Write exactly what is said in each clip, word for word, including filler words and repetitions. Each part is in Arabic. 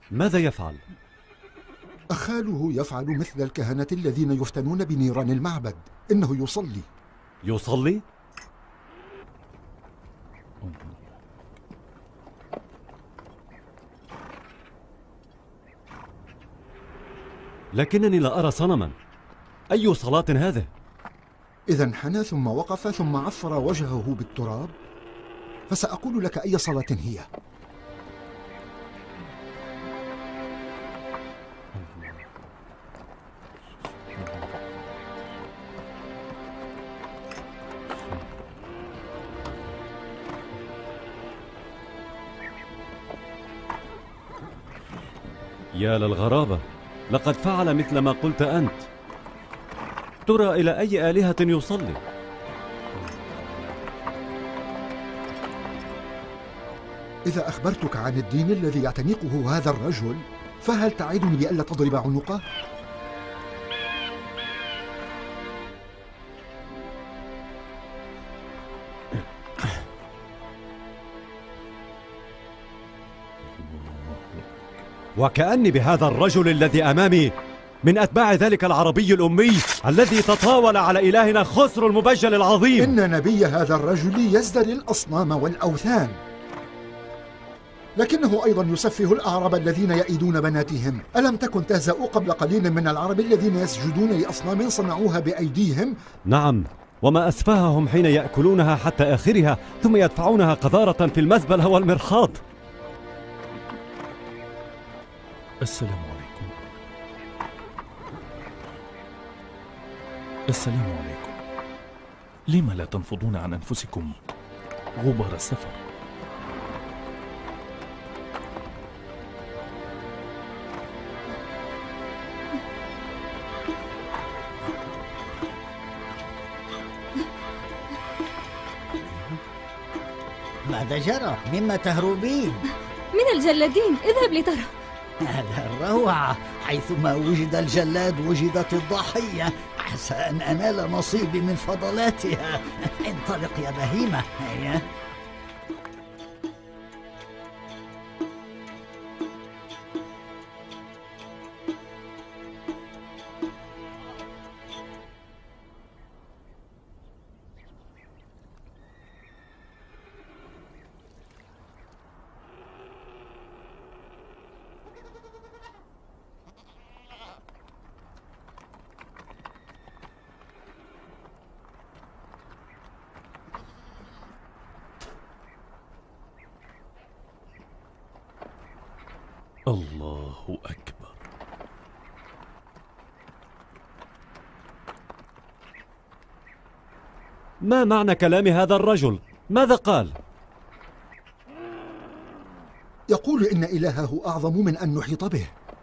ماذا يفعل؟ أخاله يفعل مثل الكهنة الذين يفتنون بنيران المعبد، إنه يصلي. يصلي؟ لكنني لا أرى صنما. أي صلاة هذه؟ إذا انحنى ثم وقف ثم عفر وجهه بالتراب، فسأقول لك أي صلاة هي. يا للغرابة، لقد فعل مثل ما قلت أنت. ترى إلى أي آلهة يصلي؟ إذا أخبرتك عن الدين الذي يعتنقه هذا الرجل، فهل تعدني بألا تضرب عنقه؟ وكأني بهذا الرجل الذي أمامي من أتباع ذلك العربي الأمي الذي تطاول على إلهنا خسر المبجل العظيم. إن نبي هذا الرجل يزدري الأصنام والأوثان، لكنه أيضا يسفه الأعراب الذين يئدون بناتهم. ألم تكن تهزأ قبل قليل من العرب الذين يسجدون لأصنام صنعوها بأيديهم؟ نعم، وما أسفههم حين يأكلونها حتى آخرها ثم يدفعونها قذارة في المزبلة والمرحاض. السلام عليكم. السلام عليكم. لما لا تنفضون عن أنفسكم غبار السفر؟ ماذا جرى؟ مما تهربين؟ من الجلادين، اذهب لترى. هذا الروعة، حيثما وجد الجلاد وجدت الضحية. عسى أن أنال نصيبي من فضلاتها. انطلق يا بهيمة. هيا. الله أكبر. ما معنى كلام هذا الرجل؟ ماذا قال؟ يقول إن إلهه أعظم من أن نحيط به.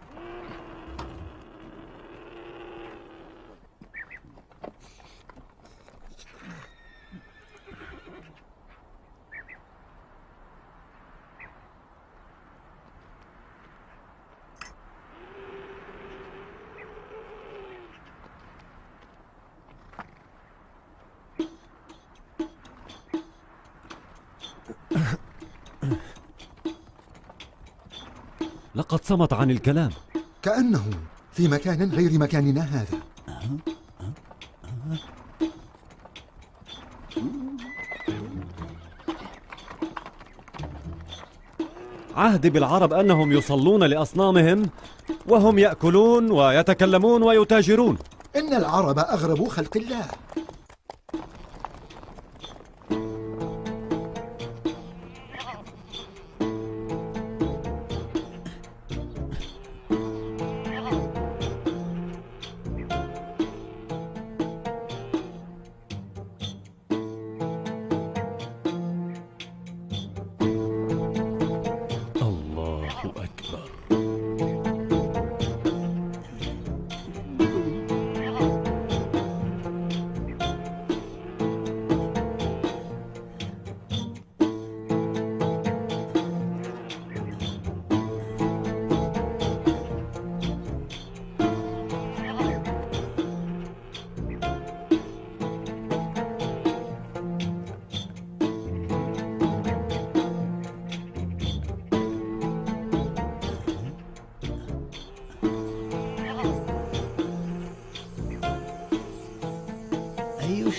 لقد صمت عن الكلام، كأنه في مكان غير مكاننا هذا. عهد بالعرب أنهم يصلون لأصنامهم وهم يأكلون ويتكلمون ويتاجرون. إن العرب أغرب خلق الله.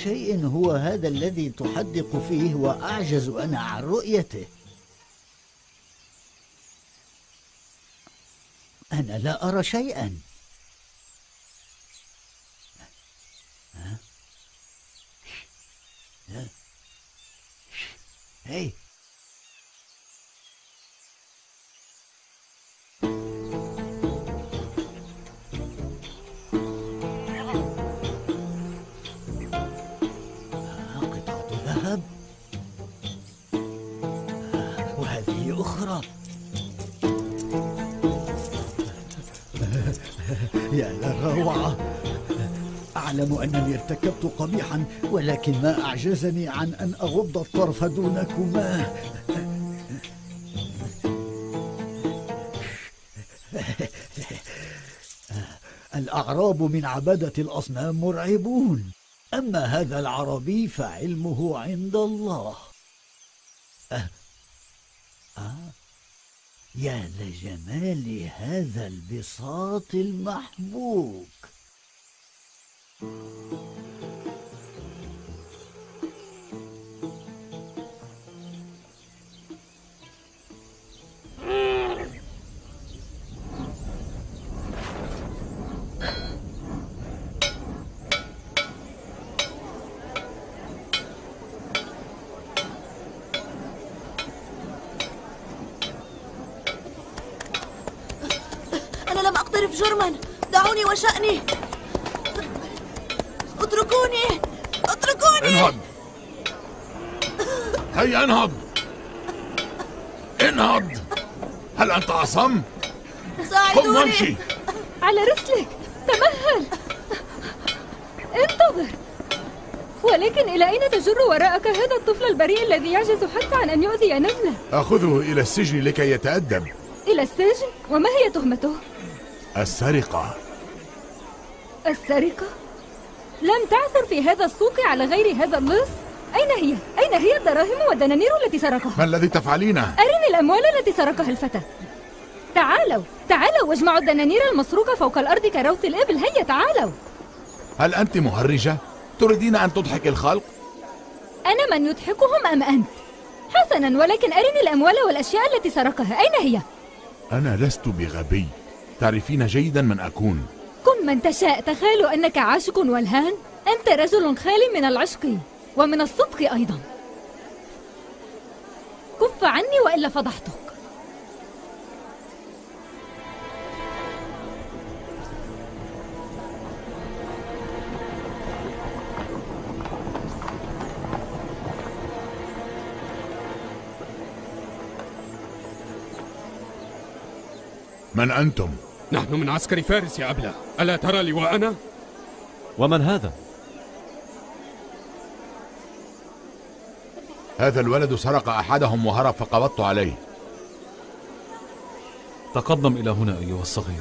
شيء هو هذا الذي تحدق فيه وأعجز أنا عن رؤيته؟ أنا لا أرى شيئا. ها؟ ها؟ هي قطعة ذهب، وهذه أخرى. يا للروعة! أعلم أنني ارتكبت قبيحا، ولكن ما أعجزني عن أن أغض الطرف دونكما. الأعراب من عبدة الأصنام مرعبون، أما هذا العربي فعلمه عند الله. أه. أه. يا لجمال هذا البساط المحبوك. أقترف جرما، دعوني وشأني. اتركوني اتركوني. انهض، هيا انهض انهض. هل أنت أصم؟ ساعدوني. قم وامشي. على رسلك، تمهل، انتظر. ولكن إلى أين تجر وراءك هذا الطفل البريء الذي يعجز حتى عن أن يؤذي نملة؟ أخذه إلى السجن لكي يتأدب. إلى السجن؟ وما هي تهمته؟ السرقة. السرقة؟ لم تعثر في هذا السوق على غير هذا اللص؟ أين هي؟ أين هي الدراهم والدنانير التي سرقها؟ ما الذي تفعلينه؟ أرني الأموال التي سرقها الفتى. تعالوا تعالوا واجمعوا الدنانير المسروقة فوق الأرض كروث الإبل. هيا تعالوا. هل أنت مهرجة؟ تريدين أن تضحك الخلق؟ أنا من يضحكهم أم أنت؟ حسنا، ولكن أرني الأموال والأشياء التي سرقها. أين هي؟ أنا لست بغبي، تعرفين جيدا من أكون. كن من تشاء. تخيل أنك عاشق والهان. أنت رجل خال من العشق ومن الصدق أيضا. كف عني وإلا فضحتك. من أنتم؟ نحن من عسكر فارس يا أبلة، ألا ترى لواءنا؟ ومن هذا؟ هذا الولد سرق أحدهم وهرب فقبضت عليه. تقدم إلى هنا أيها الصغير.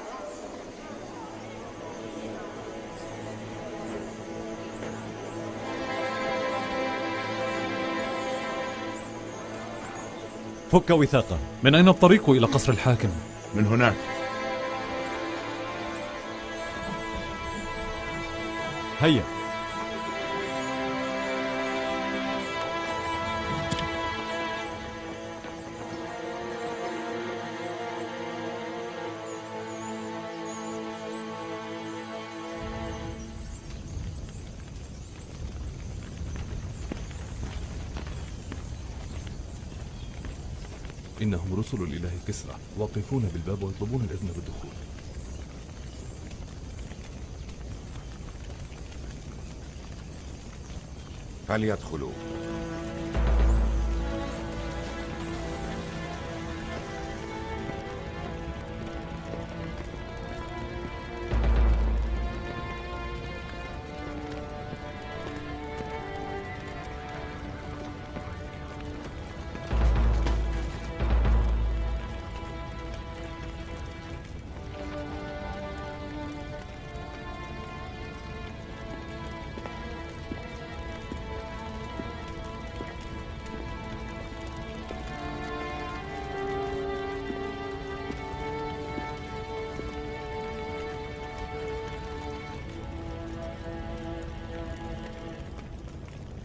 فك وثاقه. من أين الطريق إلى قصر الحاكم؟ من هناك. هيا. إنهم رسل الإله كسرى، واقفون بالباب ويطلبون الإذن بالدخول. فليدخلوا.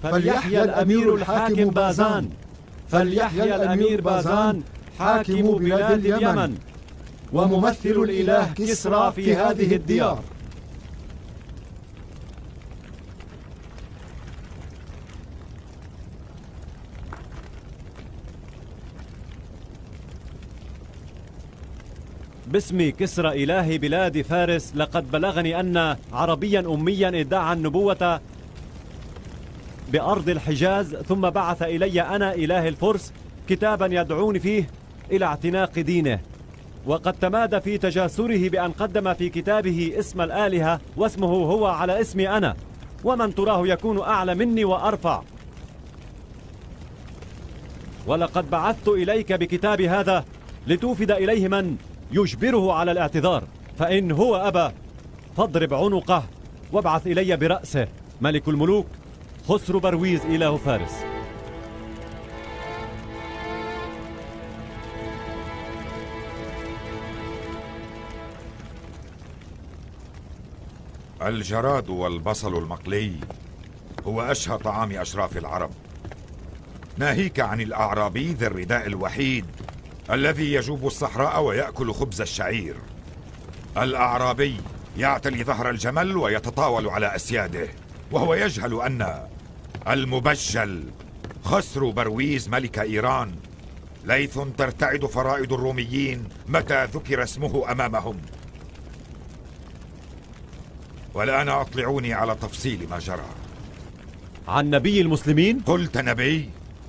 فليحيى الأمير الحاكم بازان، فليحيى الأمير بازان حاكم بلاد اليمن وممثل الإله كسرى في هذه الديار. باسم كسرى إله بلاد فارس، لقد بلغني أن عربيا أميا ادعى النبوة بأرض الحجاز، ثم بعث إلي أنا إله الفرس كتابا يدعوني فيه إلى اعتناق دينه، وقد تمادى في تجاسره بأن قدم في كتابه اسم الآلهة واسمه هو على اسمي أنا، ومن تراه يكون أعلى مني وأرفع. ولقد بعثت إليك بكتاب هذا لتوفد إليه من يجبره على الاعتذار، فإن هو أبى فاضرب عنقه وابعث إلي برأسه. ملك الملوك خسرو برويز إله فارس. الجراد والبصل المقلي هو أشهى طعام أشراف العرب، ناهيك عن الأعرابي ذي الرداء الوحيد الذي يجوب الصحراء ويأكل خبز الشعير. الأعرابي يعتلي ظهر الجمل ويتطاول على أسياده، وهو يجهل أن المبجل خسرو برويز ملك إيران ليث ترتعد فرائد الروميين متى ذكر اسمه أمامهم. والآن أطلعوني على تفصيل ما جرى. عن نبي المسلمين؟ قلت نبي؟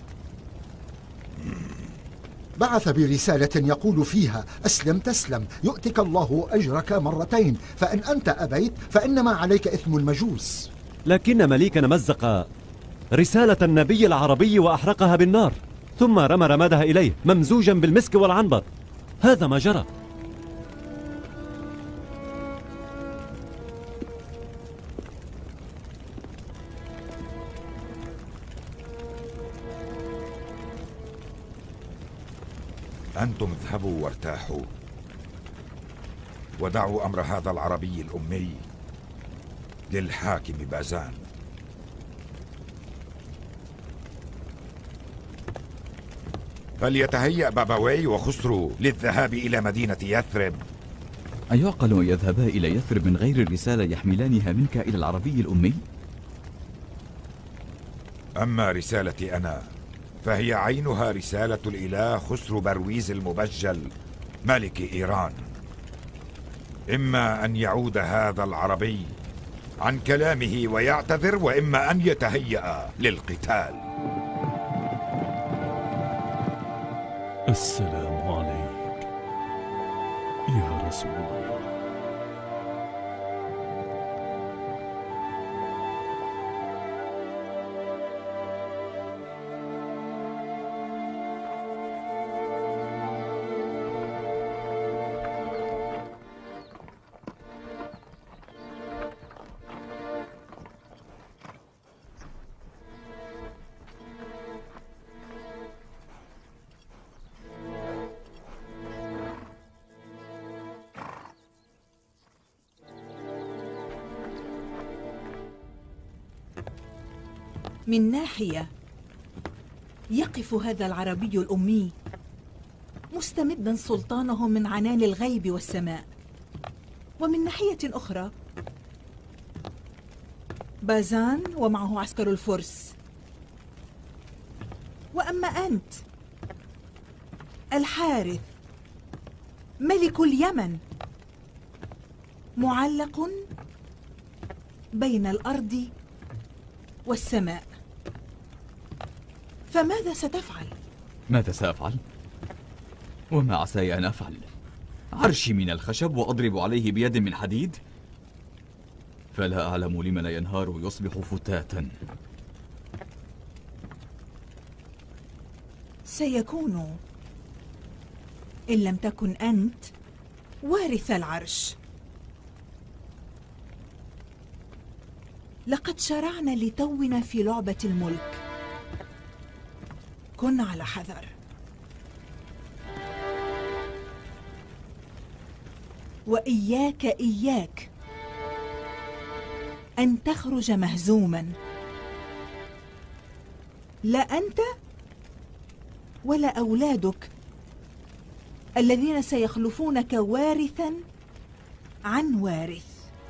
بعث برسالة يقول فيها: أسلم تسلم، يؤتك الله أجرك مرتين، فإن أنت أبيت فإنما عليك إثم المجوس. لكن مليكنا مزق رسالة النبي العربي وأحرقها بالنار، ثم رمى رمادها إليه ممزوجا بالمسك والعنبر. هذا ما جرى. أنتم اذهبوا وارتاحوا ودعوا أمر هذا العربي الأمي للحاكم بازان. فليتهيأ بابوي وخسرو للذهاب إلى مدينة يثرب. أيعقل أن يذهبا إلى يثرب من غير الرسالة يحملانها منك إلى العربي الأمي؟ أما رسالتي أنا فهي عينها رسالة الإله خسرو برويز المبجل ملك إيران. إما أن يعود هذا العربي عن كلامه ويعتذر، وإما أن يتهيأ للقتال. السلام عليك يا رسول الله. من ناحية يقف هذا العربي الأمي مستمدا سلطانه من عنان الغيب والسماء، ومن ناحية أخرى بازان ومعه عسكر الفرس. وأما أنت الحارث ملك اليمن معلق بين الأرض والسماء، فماذا ستفعل؟ ماذا سأفعل؟ وما عساي أن أفعل؟ عرشي من الخشب وأضرب عليه بيد من حديد؟ فلا أعلم لم لا ينهار ويصبح فتاتا. سيكون إن لم تكن أنت وارث العرش. لقد شرعنا لتونا في لعبة الملك، كن على حذر. وإياك إياك أن تخرج مهزوما، لا أنت ولا أولادك الذين سيخلفونك وارثا عن وارث.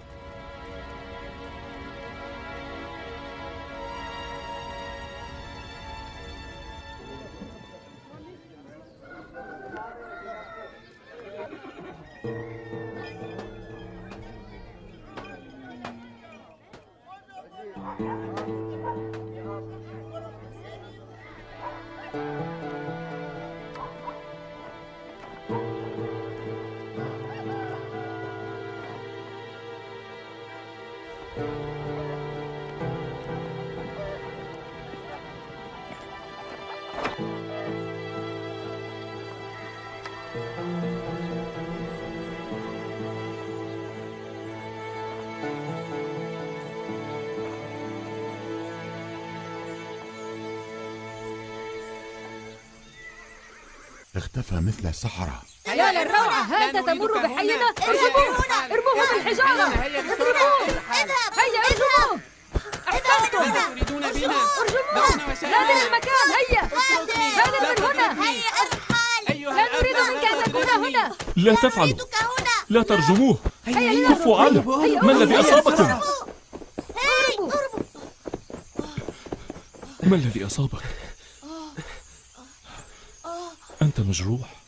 اختفى مثل السحرة. يا للروعة، هذا تمر بحينا. ارجموه ارموه بالحجارة. اضربوه. هيا ارجموه. احسنتم. تريدون بنا؟ ارجموه. لا من المكان. هيا هذا من هنا. لا نريد منك أن تكون هنا. لا تفعلوا. لا ترجموه. كفوا عنه. ما الذي أصابكم؟ ما الذي أصابك؟ أنت مجروح.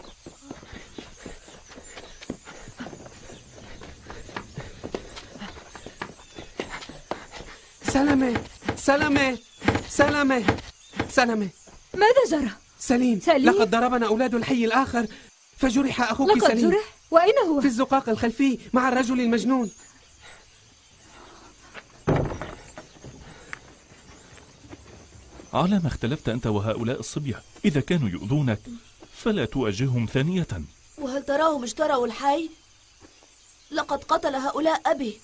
سلامة سلامة سلامة سلامة. ماذا جرى؟ سليم. سليم؟ لقد ضربنا أولاد الحي الآخر فجرح أخوك لقد سليم. جرح؟ وأين هو؟ في الزقاق الخلفي مع الرجل المجنون. على ما اختلفت أنت وهؤلاء الصبية؟ إذا كانوا يؤذونك فلا تواجههم ثانية. وهل تراهم اشتروا الحي؟ لقد قتل هؤلاء أبي.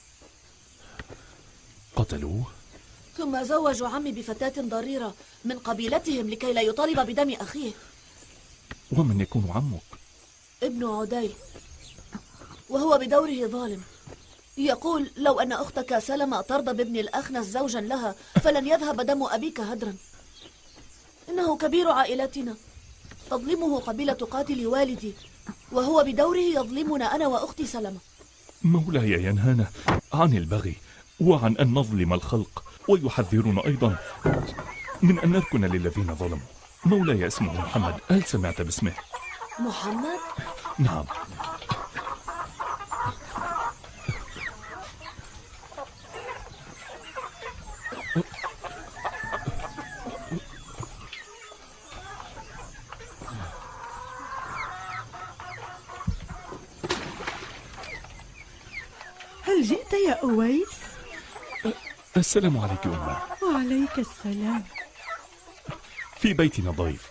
قتلوه؟ ثم زوجوا عمي بفتاة ضريرة من قبيلتهم لكي لا يطالب بدم أخيه. ومن يكون عمك؟ ابن عدي، وهو بدوره ظالم. يقول لو أن أختك سلمى ترضى بابن الأخنس زوجا لها فلن يذهب دم أبيك هدرا. إنه كبير عائلتنا، تظلمه قبيلة قاتل والدي، وهو بدوره يظلمنا أنا وأختي سلمى. مولاي ينهانا عن البغي وعن أن نظلم الخلق، ويحذرنا أيضا من أن نركن للذين ظلموا. مولاي اسمه محمد، هل سمعت باسمه؟ محمد؟ نعم. هل جئت يا أويس؟ السلام عليك أمه. وعليك السلام. في بيتنا ضيف.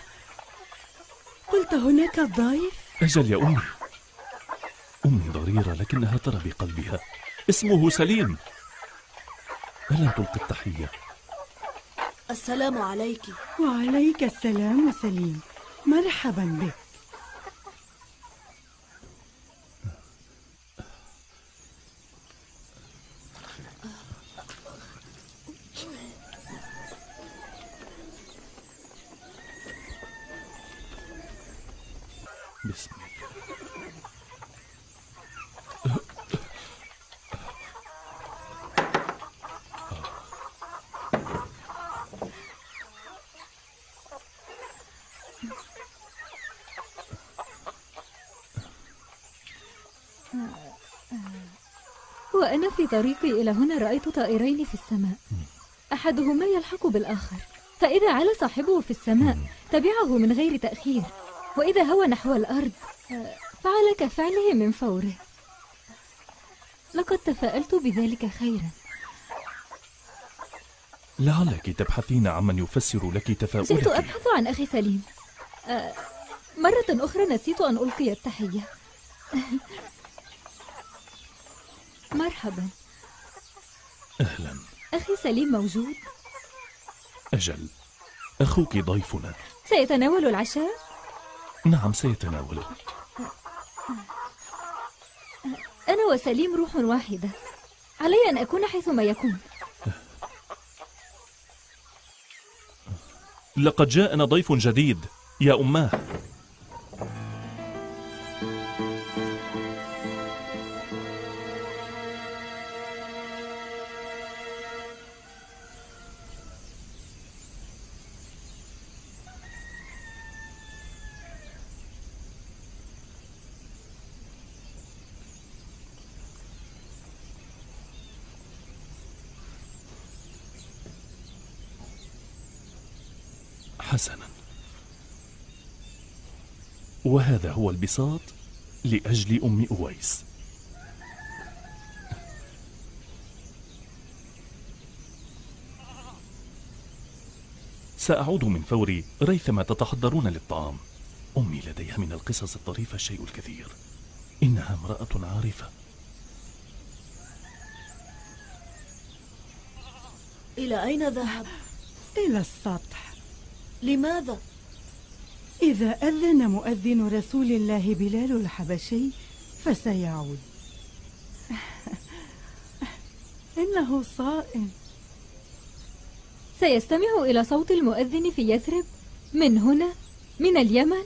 قلت هناك ضيف؟ أجل يا أمي. أمي ضريرة لكنها ترى بقلبها. اسمه سليم. ألم تلقي التحية؟ السلام عليك. وعليك السلام سليم، مرحبا بك. بسم الله. وأنا في طريقي إلى هنا رأيت طائرين في السماء، أحدهما يلحق بالآخر، فإذا علا صاحبه في السماء تبعه من غير تأخير، وإذا هوى نحو الأرض فعل كفعله من فوره. لقد تفاءلت بذلك خيرا. لعلك تبحثين عمن يفسر لك تفاؤلك. جئت أبحث عن أخي سليم. أه مرة أخرى نسيت أن ألقي التحية. مرحبا. أهلا. أخي سليم موجود؟ أجل، أخوك ضيفنا. سيتناول العشاء؟ نعم سيتناوله. أنا وسليم روح واحدة، علي أن أكون حيثما يكون. لقد جاءنا ضيف جديد يا أماه. حسنا، وهذا هو البساط لأجل أم أويس. سأعود من فوري ريثما تتحضرون للطعام. أمي لديها من القصص الطريفة الشيء الكثير، إنها امرأة عارفة. إلى أين ذهب؟ إلى السطح. لماذا؟ إذا أذن مؤذن رسول الله بلال الحبشي فسيعود. إنه صائم. سيستمع إلى صوت المؤذن في يثرب من هنا، من اليمن.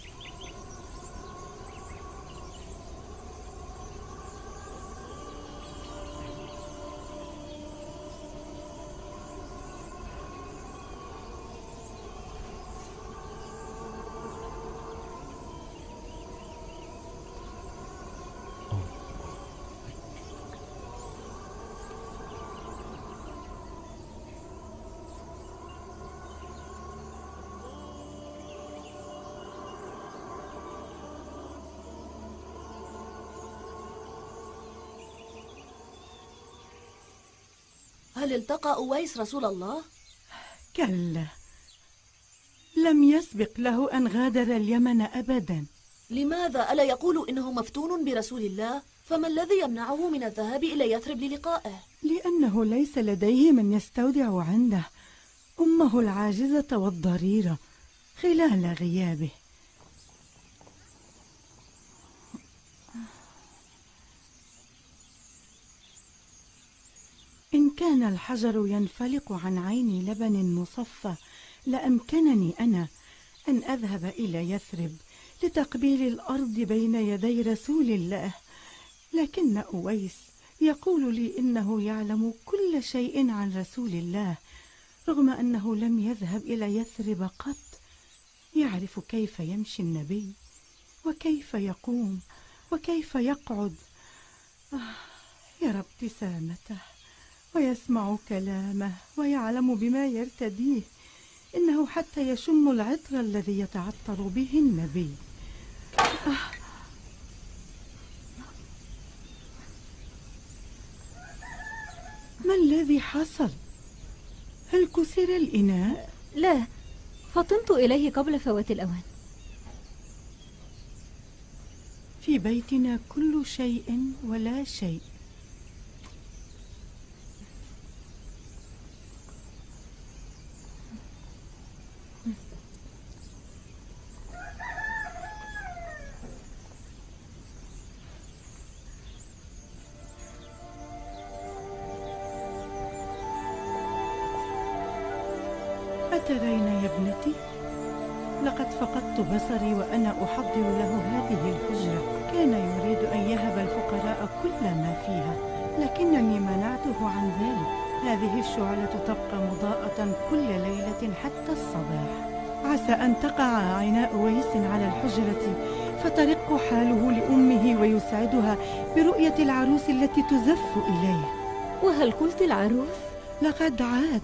هل التقى أويس رسول الله؟ كلا، لم يسبق له أن غادر اليمن أبدا. لماذا؟ ألا يقول إنه مفتون برسول الله؟ فما الذي يمنعه من الذهاب إلى يثرب للقائه؟ لأنه ليس لديه من يستودع عنده أمه العاجزة والضريرة خلال غيابه. إن كان الحجر ينفلق عن عين لبن مصفى لأمكنني أنا أن أذهب إلى يثرب لتقبيل الأرض بين يدي رسول الله، لكن أويس يقول لي إنه يعلم كل شيء عن رسول الله رغم أنه لم يذهب إلى يثرب قط. يعرف كيف يمشي النبي وكيف يقوم وكيف يقعد. آه، يرى ابتسامته ويسمع كلامه ويعلم بما يرتديه، إنه حتى يشم العطر الذي يتعطر به النبي. آه. ما الذي حصل؟ هل كسر الإناء؟ لا، فطنت إليه قبل فوات الأوان. في بيتنا كل شيء ولا شيء. أترين يا ابنتي؟ لقد فقدت بصري وأنا أحضر له هذه الحجرة. كان يريد أن يهب الفقراء كل ما فيها، لكنني منعته عن ذلك. هذه الشعلة تبقى مضاءة كل ليلة حتى الصباح. عسى أن تقع عينا أويس على الحجرة فترق حاله لأمه ويسعدها برؤية العروس التي تزف إليه. وهل قلت العروس؟ لقد عاد.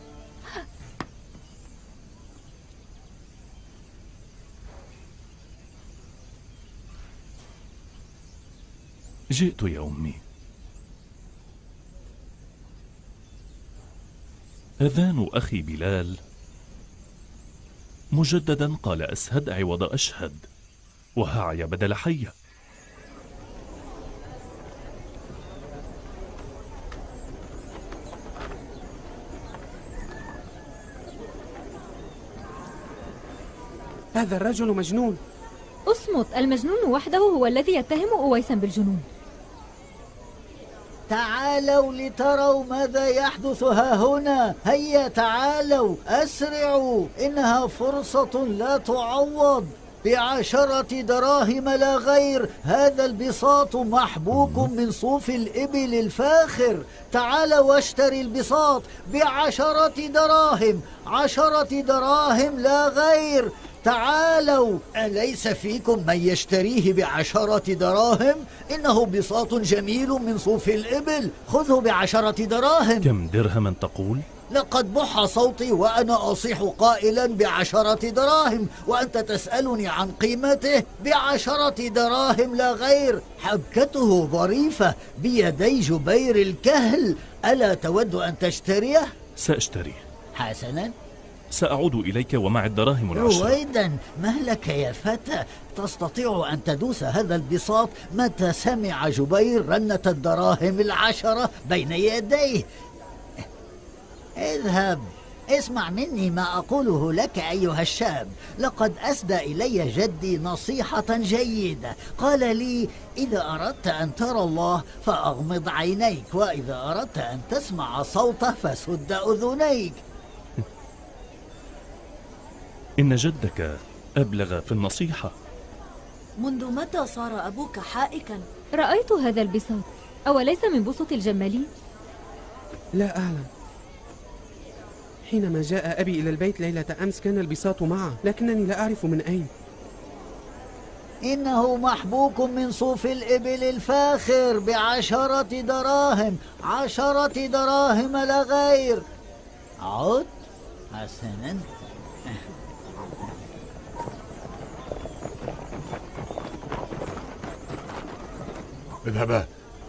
جئت يا أمي. أذان أخي بلال مجددا قال أسهد عوض أشهد، وهعي بدل حية. هذا الرجل مجنون. اصمت، المجنون وحده هو الذي يتهم أويسا بالجنون. تعالوا لتروا ماذا يحدث ها هنا. هيا تعالوا أسرعوا، إنها فرصة لا تعوض. بعشرة دراهم لا غير. هذا البساط محبوك من صوف الإبل الفاخر. تعال واشتري البساط بعشرة دراهم. عشرة دراهم لا غير. تعالوا، أليس فيكم من يشتريه بعشرة دراهم؟ إنه بساط جميل من صوف الإبل. خذه بعشرة دراهم. كم درهما تقول؟ لقد بح صوتي وأنا أصيح قائلا بعشرة دراهم، وأنت تسألني عن قيمته. بعشرة دراهم لا غير. حبكته ظريفة بيدي جبير الكهل. ألا تود أن تشتريه؟ سأشتريه. حسنا، سأعود إليك ومع الدراهم العشرة. رويدا، مهلك يا فتى. تستطيع أن تدوس هذا البساط متى سمع جبير رنة الدراهم العشرة بين يديه. اذهب، اسمع مني ما أقوله لك أيها الشاب. لقد أسدى إلي جدي نصيحة جيدة. قال لي: إذا أردت أن ترى الله فأغمض عينيك، وإذا أردت أن تسمع صوته فسد أذنيك. إن جدك أبلغ في النصيحة. منذ متى صار أبوك حائكا؟ رأيت هذا البساط، أوليس من بسط الجمالين؟ لا أعلم. حينما جاء أبي إلى البيت ليلة أمس كان البساط معه، لكنني لا أعرف من أين. إنه محبوك من صوف الإبل الفاخر بعشرة دراهم. عشرة دراهم لا غير. عد. حسنا. اذهبا.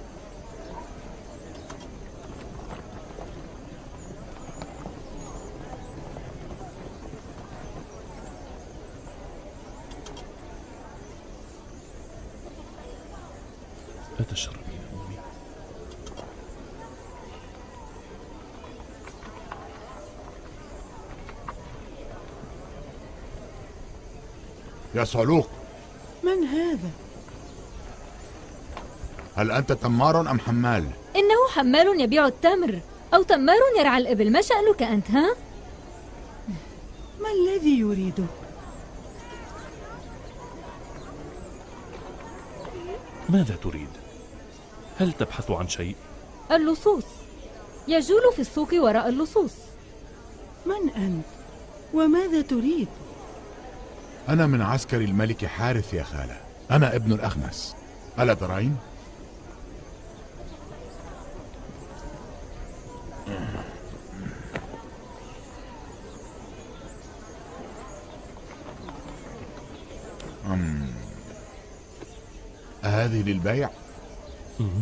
أتشربين أمي؟ يا صعلوق، من هذا؟ هل أنت تمار أم حمال؟ إنه حمال يبيع التمر أو تمار يرعى الإبل. ما شأنك أنت ها؟ ما الذي يريده؟ ماذا تريد؟ هل تبحث عن شيء؟ اللصوص. يجول في السوق وراء اللصوص. من أنت؟ وماذا تريد؟ أنا من عسكر الملك حارث يا خالة. أنا ابن الأخنس، ألا ترين؟ أم. أهذه للبيع؟ مم.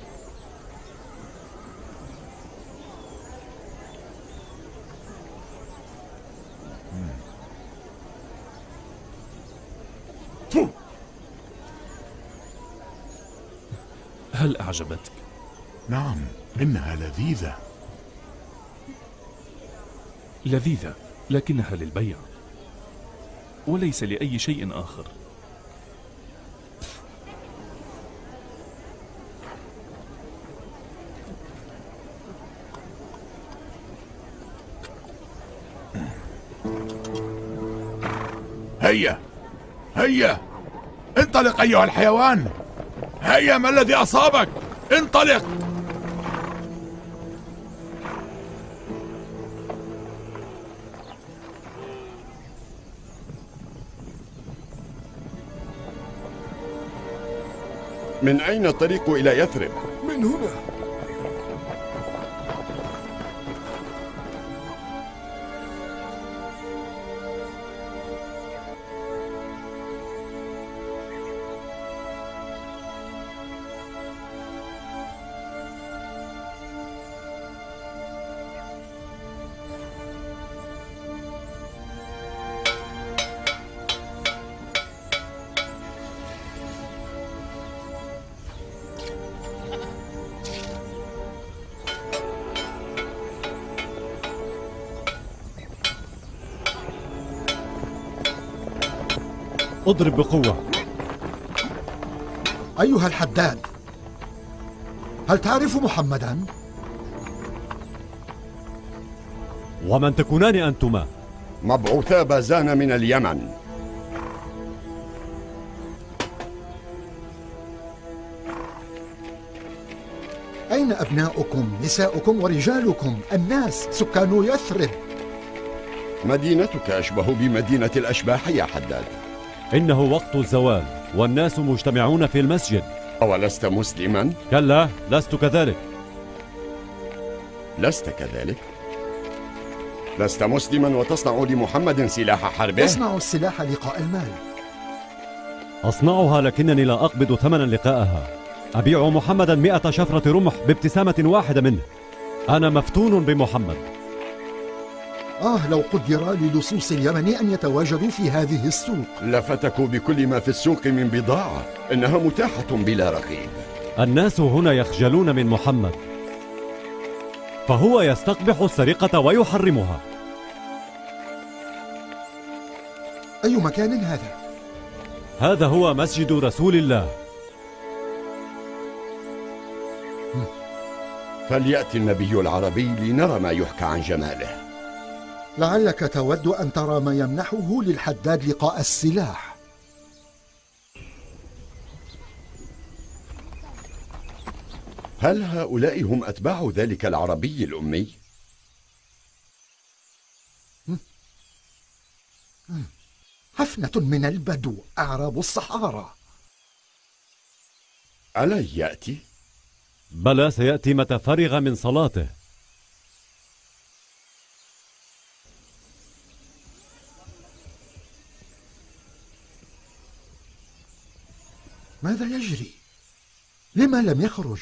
هل أعجبتك؟ نعم، إنها لذيذة. لذيذة، لكنها للبيع وليس لأي شيء آخر. هيا هيا انطلق أيها الحيوان. هيا، ما الذي أصابك؟ انطلق. من أين الطريق إلى يثرب؟ من هنا. اضرب بقوة. أيها الحداد، هل تعرف محمدا؟ ومن تكونان أنتما؟ مبعوثا بازان من اليمن. أين أبناؤكم، نساؤكم ورجالكم، الناس سكان يثرب؟ مدينتك أشبه بمدينة الأشباح يا حداد. إنه وقت الزوال والناس مجتمعون في المسجد. أولست مسلما؟ كلا، لست كذلك. لست كذلك؟ لست مسلما وتصنع لمحمد سلاح حربه؟ أصنع السلاح لقاء المال. أصنعها لكنني لا أقبض ثمنا لقاءها. أبيع محمدا مئة شفرة رمح بابتسامة واحدة منه. أنا مفتون بمحمد. آه لو قدر للصوص اليمن أن يتواجدوا في هذه السوق لفتكوا بكل ما في السوق من بضاعة، إنها متاحة بلا رقيب. الناس هنا يخجلون من محمد، فهو يستقبح السرقة ويحرمها. أي مكان هذا؟ هذا هو مسجد رسول الله. فليأتي النبي العربي لنرى ما يحكى عن جماله. لعلك تود أن ترى ما يمنحه للحداد لقاء السلاح. هل هؤلاء هم أتباع ذلك العربي الأمي؟ حفنة من البدو، أعراب الصحارى. ألا يأتي؟ بلى، سيأتي متى فرغ من صلاته. ماذا يجري؟ لما لم يخرج؟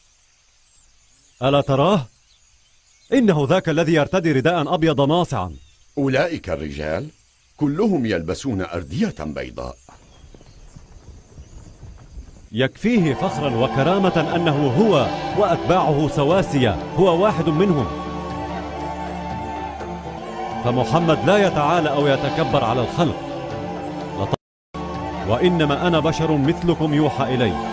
ألا تراه؟ إنه ذاك الذي يرتدي رداء أبيض ناصعا. أولئك الرجال كلهم يلبسون أردية بيضاء. يكفيه فخرا وكرامة أنه هو وأتباعه سواسية، هو واحد منهم. فمحمد لا يتعالى أو يتكبر على الخلق، وإنما أنا بشر مثلكم يوحى إلي.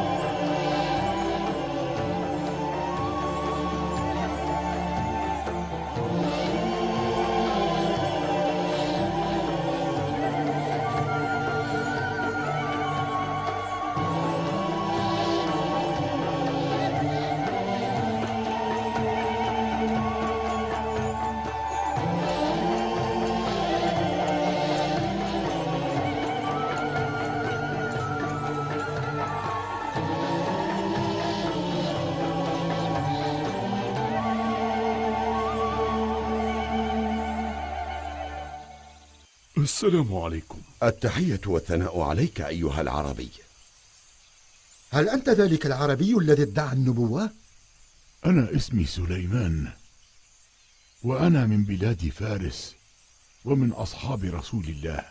السلام عليكم. التحية والثناء عليك أيها العربي. هل أنت ذلك العربي الذي ادعى النبوة؟ أنا اسمي سليمان، وأنا من بلاد فارس ومن أصحاب رسول الله.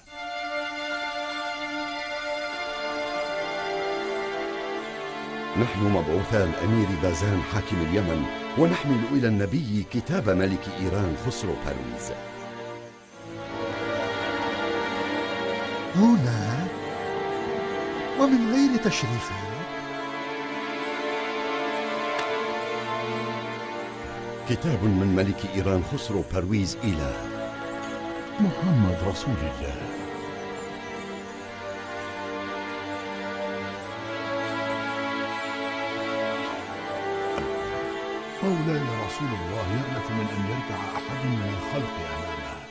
نحن مبعوثا الأمير بازان حاكم اليمن، ونحمل إلى النبي كتاب ملك إيران خسرو برويز. هنا ومن غير تشريفات؟ كتاب من ملك إيران خسرو برويز إلى محمد رسول الله. مولاي رسول الله يألف من أن يركع أحد من الخلق أمامه.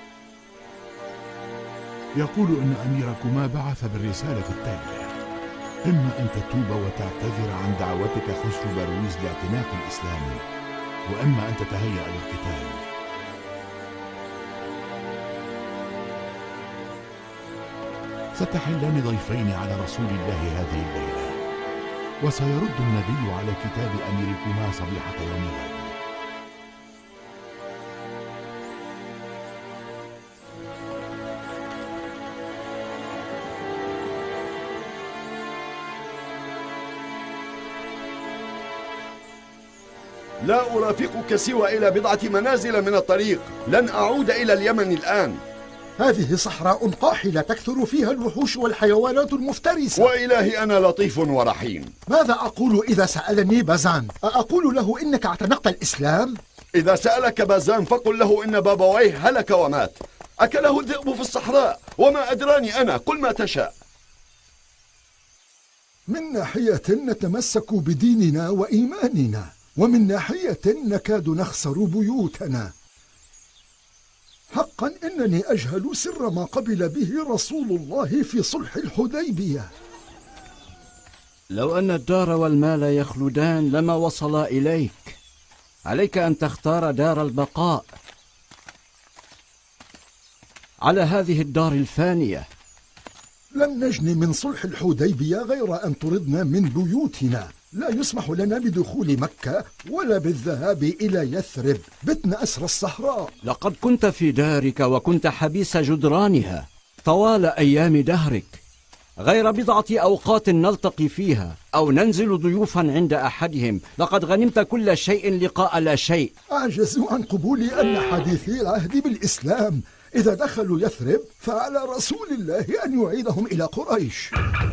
يقول إن أميركما بعث بالرسالة التالية: إما أن تتوب وتعتذر عن دعوتك خسرو برويز لاعتناق الإسلام، وإما أن تتهيأ للقتال. ستحلان ضيفين على رسول الله هذه الليلة، وسيرد النبي على كتاب أميركما صبيحة يوم غد. لا أرافقك سوى إلى بضعة منازل من الطريق، لن أعود إلى اليمن الآن. هذه صحراء قاحلة تكثر فيها الوحوش والحيوانات المفترسة. وإلهي أنا لطيف ورحيم. ماذا أقول إذا سألني بازان؟ أقول له إنك اعتنقت الإسلام؟ إذا سألك بازان فقل له إن بابويه هلك ومات، أكله الذئب في الصحراء، وما أدراني أنا، قل ما تشاء. من ناحية نتمسك بديننا وإيماننا، ومن ناحية نكاد نخسر بيوتنا. حقا إنني أجهل سر ما قبل به رسول الله في صلح الحديبية. لو أن الدار والمال يخلدان لما وصلا إليك. عليك أن تختار دار البقاء على هذه الدار الفانية. لم نجن من صلح الحديبية غير أن طردنا من بيوتنا. لا يسمح لنا بدخول مكة ولا بالذهاب إلى يثرب. بتنا أسر الصحراء. لقد كنت في دارك وكنت حبيس جدرانها طوال أيام دهرك، غير بضعة أوقات نلتقي فيها أو ننزل ضيوفا عند أحدهم. لقد غنمت كل شيء لقاء لا شيء. أعجزوا عن قبول أن حديثي العهد بالإسلام إذا دخلوا يثرب فعلى رسول الله أن يعيدهم إلى قريش.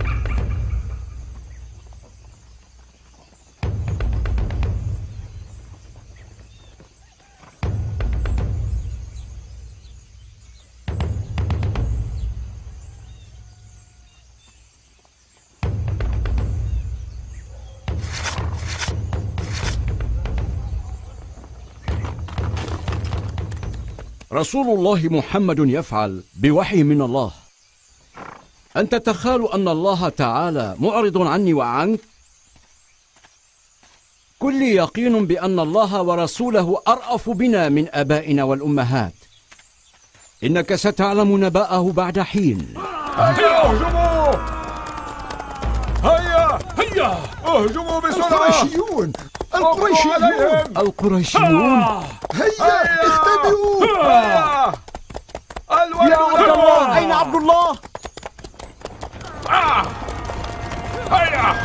رسول الله محمد يفعل بوحي من الله. أنت تخال أن الله تعالى معرض عني وعنك؟ كل يقين بأن الله ورسوله أرأف بنا من آبائنا والأمهات. إنك ستعلم نبأه بعد حين. هيا اهجموا! هيا هيا اهجموا بسرعة! القريشيون القريشيون القريشيون هيا اختبئوا! هيا يا عبد الله، أين عبد الله؟ آه. هيا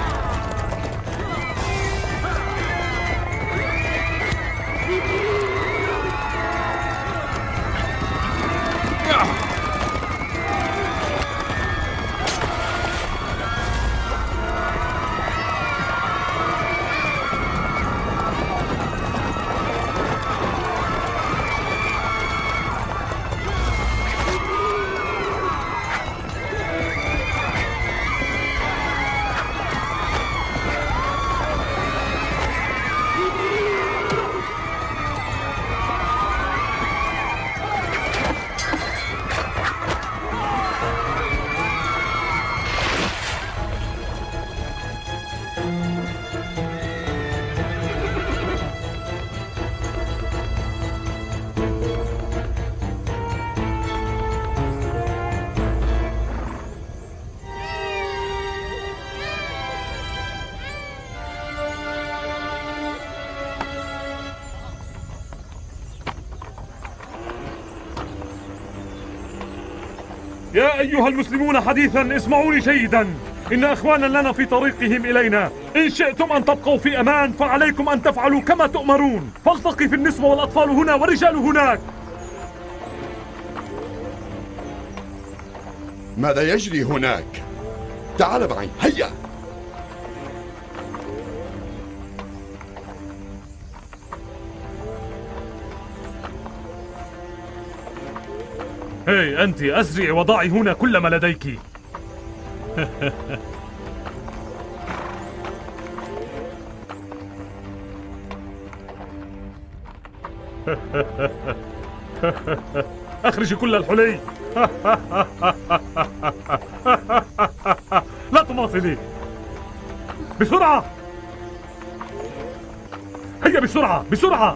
يا أيها المسلمون حديثا اسمعوني جيدا. إن أخوانا لنا في طريقهم إلينا. إن شئتم أن تبقوا في أمان فعليكم أن تفعلوا كما تؤمرون. فالتقي في النسوة والأطفال هنا والرجال هناك. ماذا يجري هناك؟ تعال معي، هيا. هي أنت أسرعي وضعي هنا كل ما لديك. أخرجي كل الحلي. لا تماطلي. بسرعة هيا بسرعة بسرعة.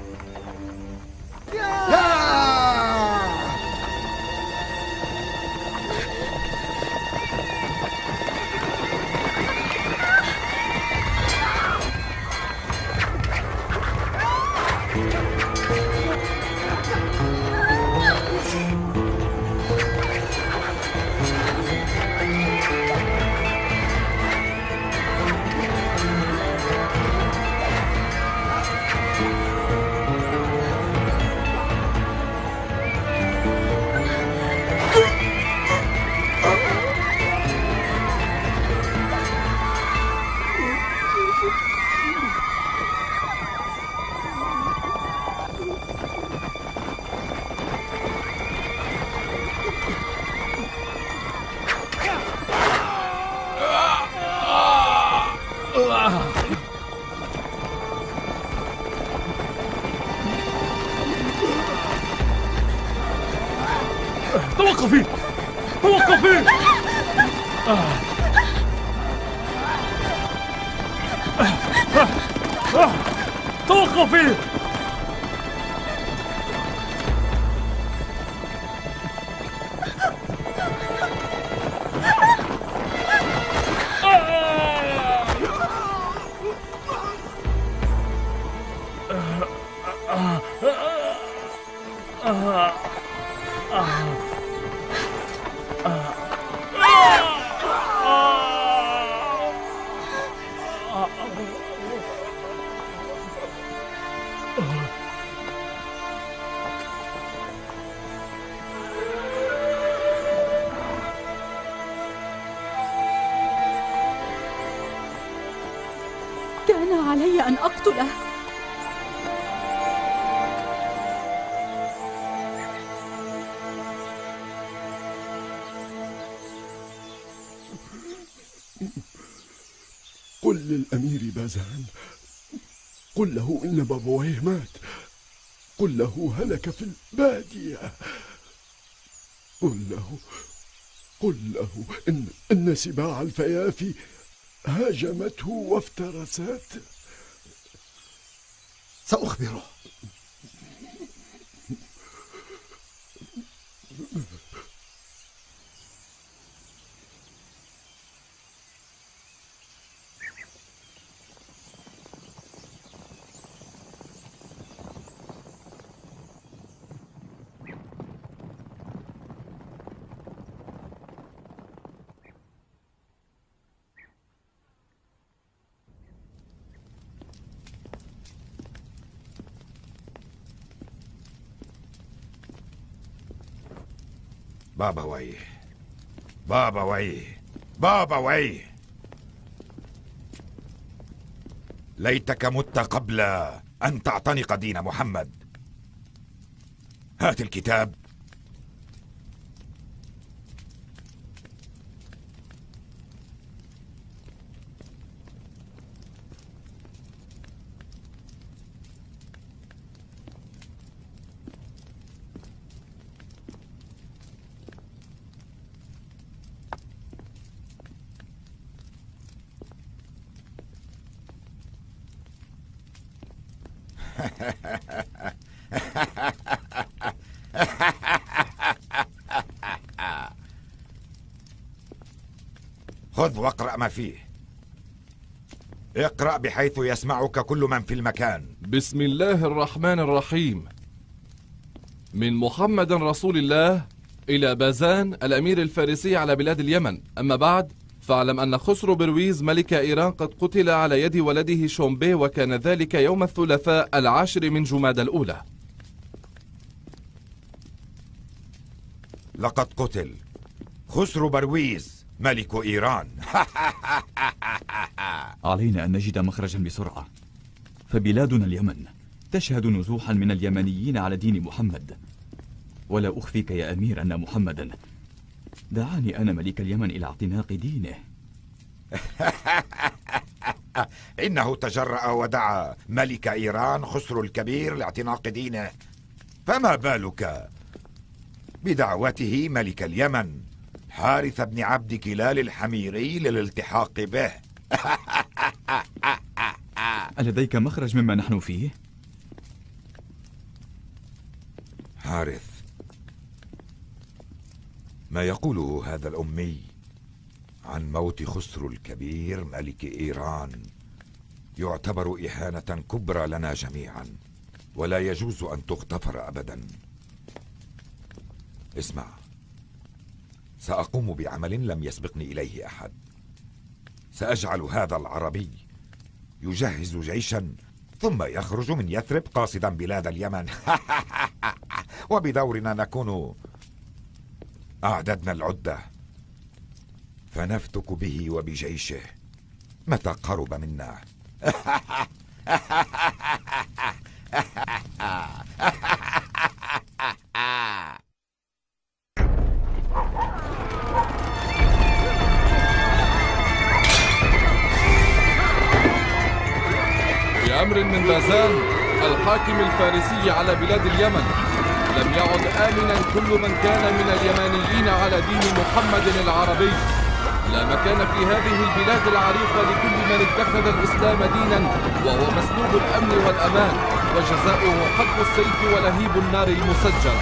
توقفي! توقفي! كان علي أن أقتله. قل للأمير بازان، قل له إن بابويه مات، قل له هلك في البادية، قل له قل له إن, إن سباع الفيافي هاجمته وافترسته. سأخبره. بابا ويه بابا ويه بابا ويه، ليتك مت قبل أن تعتنق دين محمد. هات الكتاب. خذ واقرأ ما فيه. اقرأ بحيث يسمعك كل من في المكان. بسم الله الرحمن الرحيم. من محمد رسول الله إلى بازان الأمير الفارسي على بلاد اليمن. أما بعد، فاعلم أن خسرو برويز ملك إيران قد قتل على يد ولده شومبي، وكان ذلك يوم الثلاثاء العاشر من جمادى الأولى. لقد قتل خسرو برويز ملك إيران. علينا أن نجد مخرجا بسرعة، فبلادنا اليمن تشهد نزوحا من اليمنيين على دين محمد. ولا أخفيك يا أمير أن محمدا دعاني أنا ملك اليمن إلى اعتناق دينه. إنه تجرأ ودعا ملك إيران خسرو الكبير لاعتناق دينه، فما بالك بدعوته ملك اليمن حارث بن عبد كلال الحميري للالتحاق به. ألديك مخرج مما نحن فيه؟ حارث، ما يقوله هذا الأمي عن موت خسرو الكبير ملك إيران يعتبر إهانة كبرى لنا جميعا، ولا يجوز أن تغتفر أبدا. اسمع، سأقوم بعمل لم يسبقني إليه أحد. سأجعل هذا العربي يجهز جيشا ثم يخرج من يثرب قاصدا بلاد اليمن. وبدورنا نكون أعددنا العدة، فنفتك به وبجيشه متى قرب منا. بأمر من بازان الحاكم الفارسي على بلاد اليمن، لم يعد آمنا كل من كان من اليمانيين على دين محمد العربي. لا مكان في هذه البلاد العريقة لكل من اتخذ الإسلام دينا، وهو مسلوب الأمن والأمان، وجزاؤه حد السيف ولهيب النار المسجل.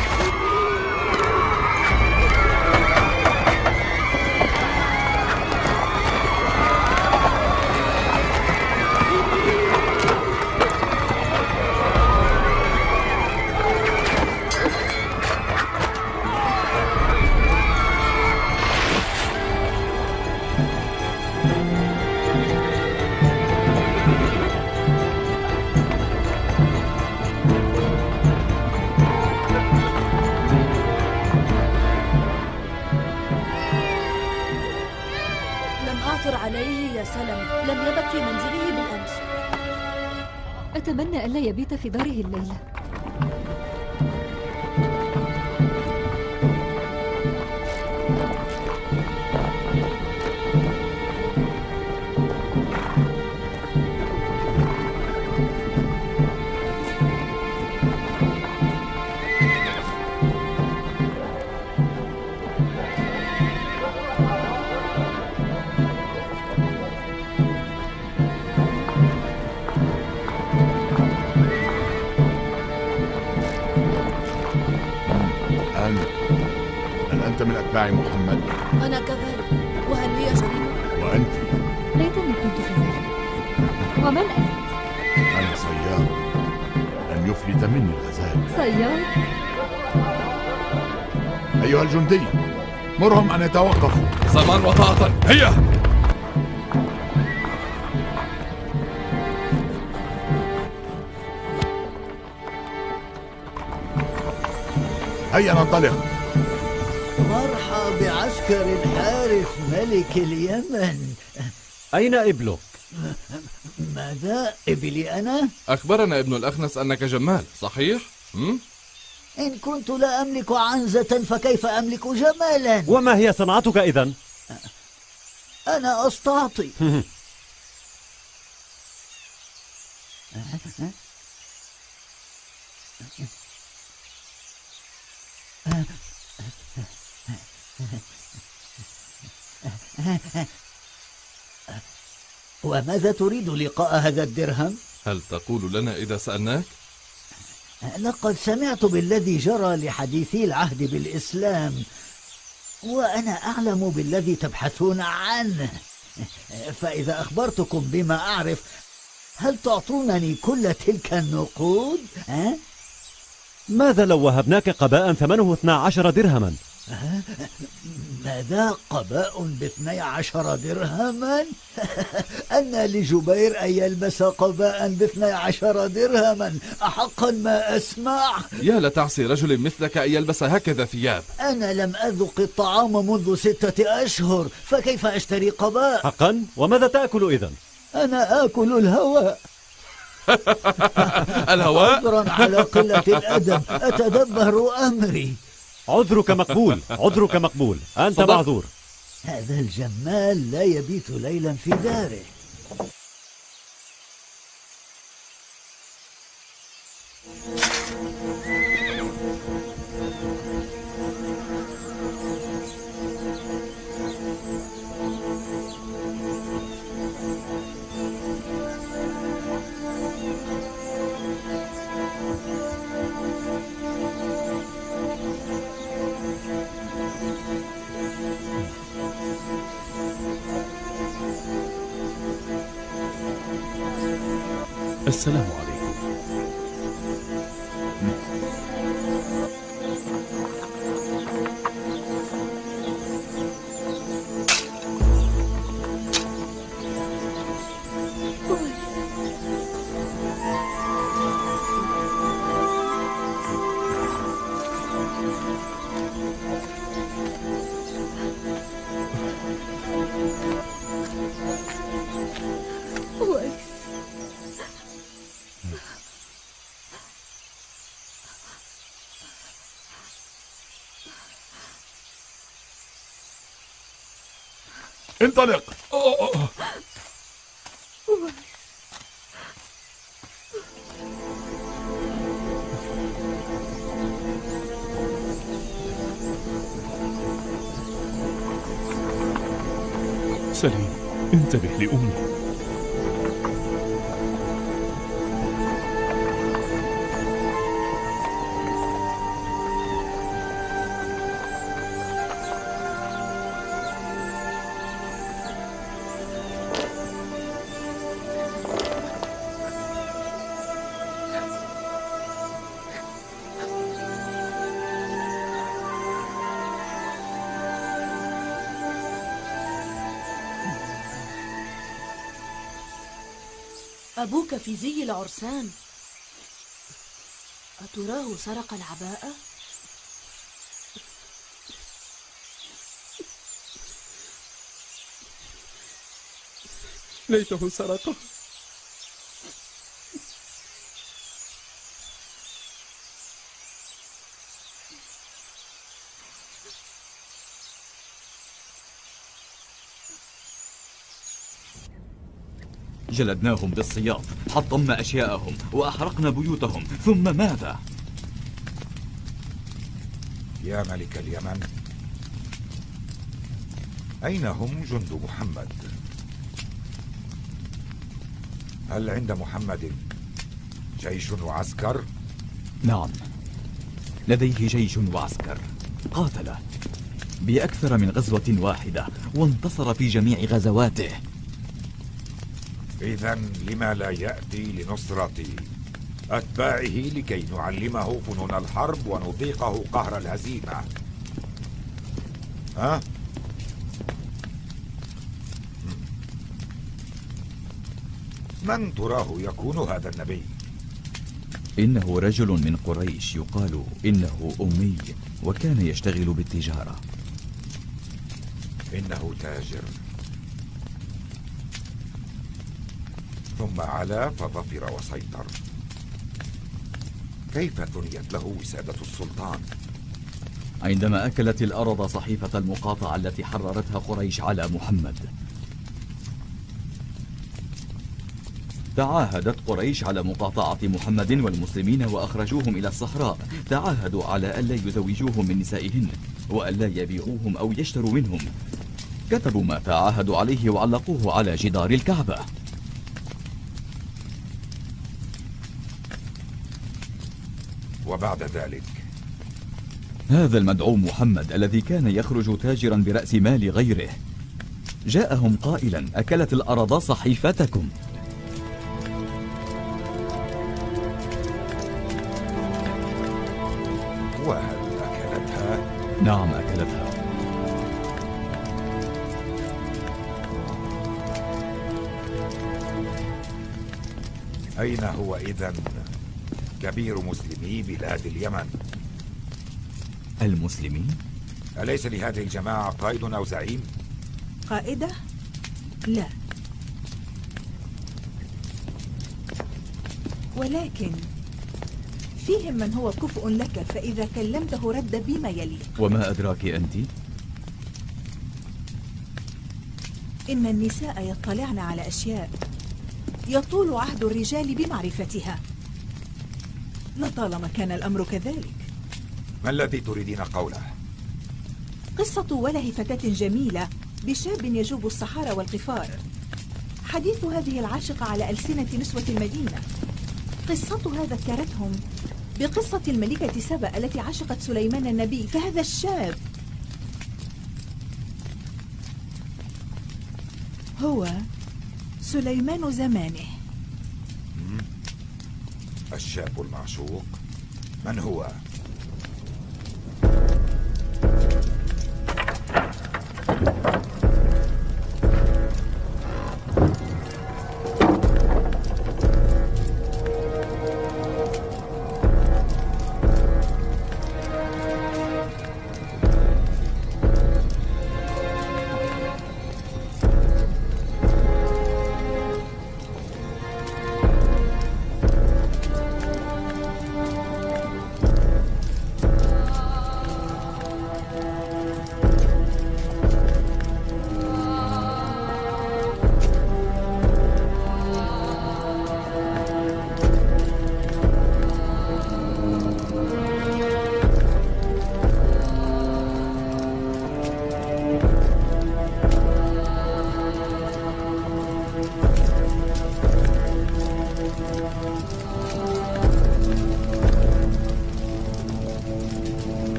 أتمنى ألا يبيت في داره الليلة. من أتباع محمد؟ أنا كذلك. وهل هي جريمة؟ وأنت؟ ليتني كنت كذلك. ومن أنت؟ أنا صياد، لن يفلت مني الغزال. صياد؟ أيها الجندي، مرهم أن يتوقفوا. سمعا وطاعة، هيا! هيا ننطلق. مرحبا بعسكر الحارث ملك اليمن. أين إبلك؟ ماذا؟ إبلي أنا؟ أخبرنا ابن الأخنس أنك جمال، صحيح؟ م? إن كنت لا أملك عنزة فكيف أملك جمالا؟ وما هي صنعتك إذن؟ أنا أستعطي. وماذا تريد لقاء هذا الدرهم؟ هل تقول لنا إذا سألناك؟ لقد سمعت بالذي جرى لحديثي العهد بالإسلام، وأنا أعلم بالذي تبحثون عنه، فإذا أخبرتكم بما أعرف هل تعطونني كل تلك النقود؟ أه؟ ماذا لو وهبناك قباء ثمنه اثنا عشر درهما؟ ماذا؟ قباء باثني عشر درهما؟ أن لجبير أن يلبس قباء باثني عشر درهما؟ أحقا ما أسمع؟ يا لتعصي رجل مثلك أن يلبس هكذا ثياب. أنا لم أذق الطعام منذ ستة أشهر، فكيف أشتري قباء؟ حقا؟ وماذا تأكل إذن؟ أنا آكل الهواء. الهواء؟ عذرا على قلة الأدب، أتدبر أمري. عذرك مقبول، عذرك مقبول، أنت صدق. معذور. هذا الجمال لا يبيت ليلا في داره. السلام عليكم. انطلق. سليم، انتبه لأمي. أبوك في زي العرسان، أتراه سرق العباءة؟ ليته سرقه. جلدناهم بالسياط، حطمنا أشياءهم وأحرقنا بيوتهم، ثم ماذا؟ يا ملك اليمن، أين هم جند محمد؟ هل عند محمد جيش وعسكر؟ نعم، لديه جيش وعسكر، قاتل بأكثر من غزوة واحدة وانتصر في جميع غزواته. إذن لما لا يأتي لنصرة أتباعه لكي نعلمه فنون الحرب ونذيقه قهر الهزيمة؟ ها؟ من تراه يكون هذا النبي؟ إنه رجل من قريش، يقال إنه أمي وكان يشتغل بالتجارة. إنه تاجر، ثم علا فظفر وسيطر. كيف ثنيت له وسادة السلطان؟ عندما أكلت الأرض صحيفة المقاطعة التي حررتها قريش على محمد. تعاهدت قريش على مقاطعة محمد والمسلمين وأخرجوهم إلى الصحراء. تعاهدوا على ألا يزوجوهم من نسائهن وألا يبيعوهم أو يشتروا منهم. كتبوا ما تعاهدوا عليه وعلقوه على جدار الكعبة. وبعد ذلك هذا المدعو محمد الذي كان يخرج تاجرا برأس مال غيره جاءهم قائلا: أكلت الأرض صحيفتكم. وهل أكلتها؟ نعم أكلتها. أين هو إذن كبير مسلمي بلاد اليمن؟ المسلمين؟ أليس لهذه الجماعة قائد أو زعيم؟ قائدة؟ لا، ولكن فيهم من هو كفء لك، فإذا كلمته رد بما يليق. وما أدراك أنت؟ إن النساء يطلعن على أشياء يطول عهد الرجال بمعرفتها، لطالما كان الأمر كذلك. ما الذي تريدين قوله؟ قصة وله فتاة جميلة بشاب يجوب الصحارى والقفار. حديث هذه العاشقة على ألسنة نسوة المدينة. قصتها ذكرتهم بقصة الملكة سبأ التي عشقت سليمان النبي، فهذا الشاب هو سليمان زمانه. الشاب المعشوق من هو؟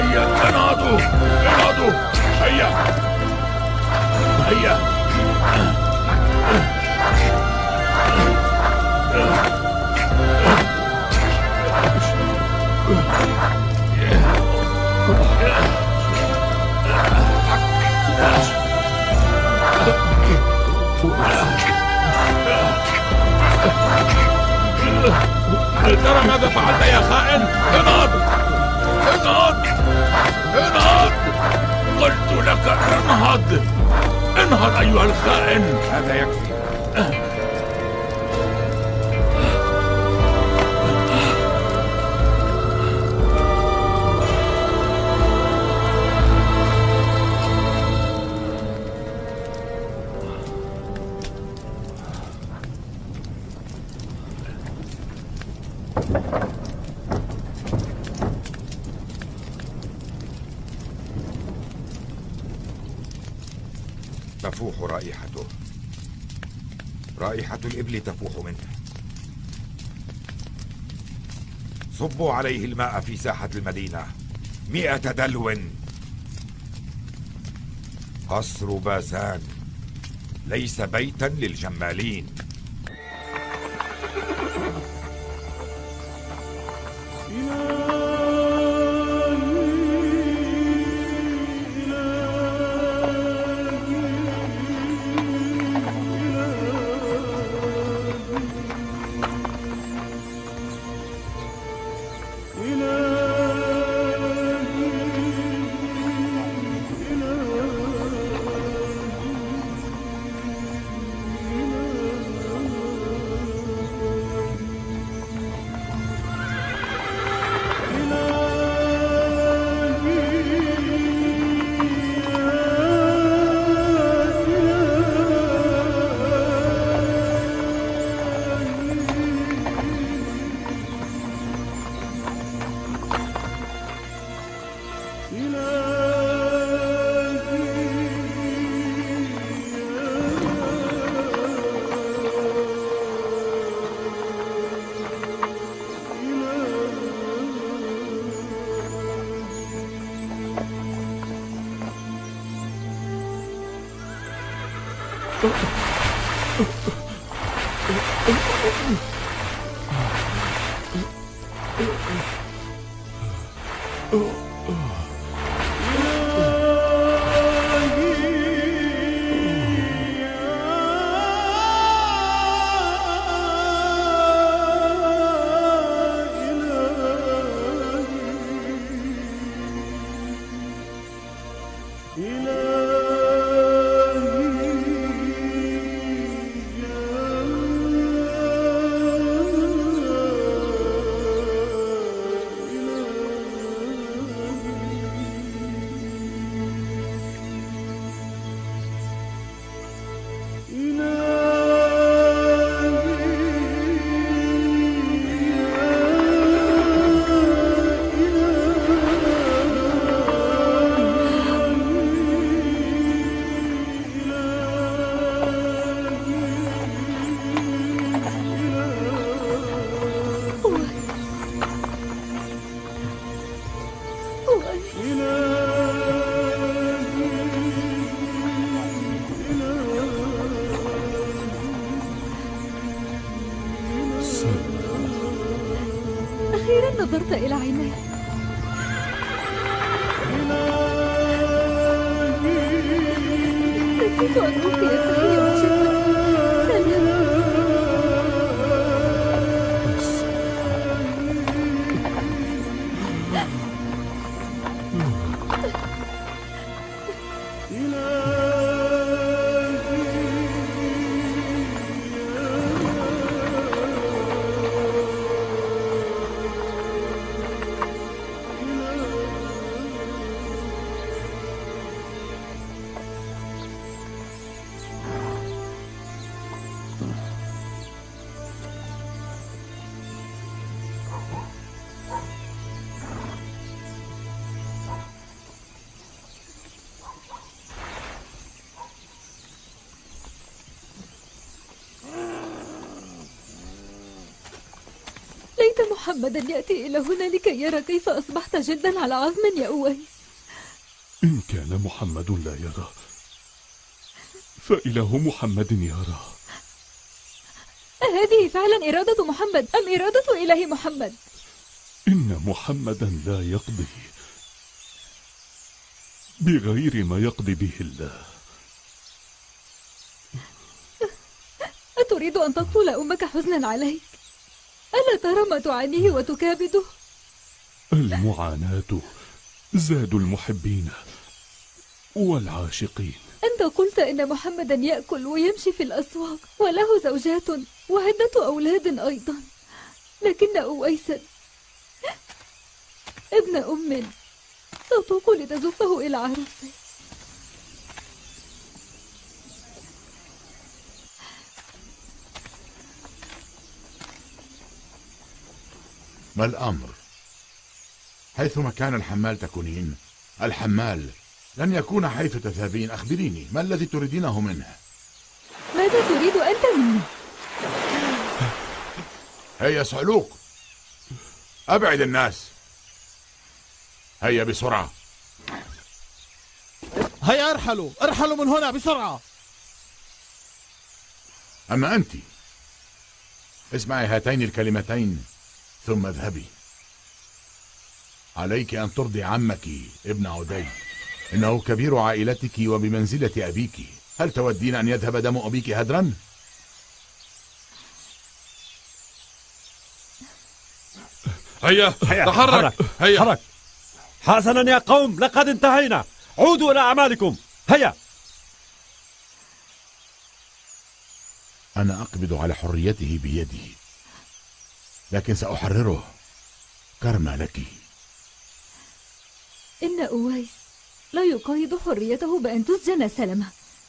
هيا انهضوا انهضوا. هيا هيا. هل ترى ماذا فعلت يا خائن؟ انهض انهض انهض. قلت لك انهض انهض أيها الخائن. هذا يكفي. تفوح رائحته، رائحة الإبل تفوح منه. صبوا عليه الماء في ساحة المدينة، مئة دلو. قصر بازان ليس بيتا للجمالين. أخيرا نظرت إلى عيني. نسيت أن ألقي التحية والشكر. سلام. ليت محمدا يأتي إلى هنا لكي يرى كيف أصبحت جلدا على عظم يا أويس. إن كان محمد لا يرى فإله محمد يرى. أهذه فعلا إرادة محمد أم إرادة إله محمد؟ إن محمدا لا يقضي بغير ما يقضي به الله. أتريد أن تقتل أمك حزنا عليك؟ ألا ترى ما تعانيه وتكابده؟ المعاناة زاد المحبين والعاشقين. أنت قلت إن محمدا يأكل ويمشي في الأسواق وله زوجات وعدة أولاد أيضا، لكن أويسا ابن أم تطوق لتزفه إلى عروسه. ما الأمر؟ حيثما كان الحمال تكونين. الحمال لن يكون حيث تذهبين. أخبريني ما الذي تريدينه منه؟ ماذا تريد أنت مني؟ هيا صعلوك، أبعد الناس. هيا بسرعة. هيا ارحلوا ارحلوا من هنا بسرعة. أما أنت اسمعي هاتين الكلمتين ثم اذهبي. عليك أن ترضي عمك ابن عدي، إنه كبير عائلتك وبمنزلة أبيك. هل تودين أن يذهب دم أبيك هدرا؟ هيا تحرك. هيا حرك. حسنا يا قوم، لقد انتهينا، عودوا إلى أعمالكم. هيا. أنا أقبض على حريته بيدي، لكن سأحرره كرما لك. إن أويس لا يقيد حريته بأن تسجن سلمة.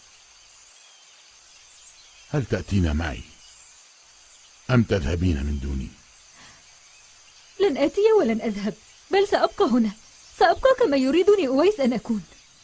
هل تأتين معي أم تذهبين من دوني؟ لن آتي ولن أذهب، بل سأبقى هنا، سأبقى كما يريدني أويس أن أكون.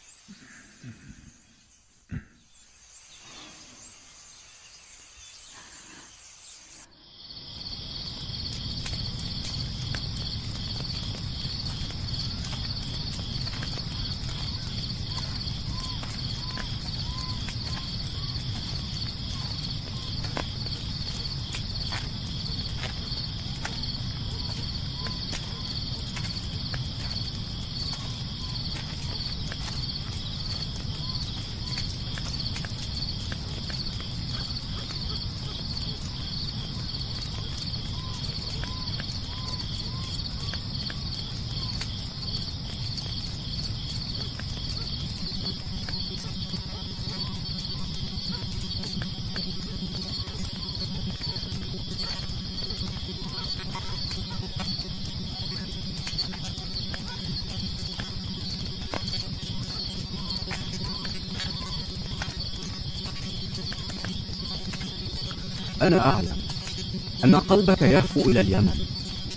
أنا أعلم أن قلبك يهفو إلى اليمن.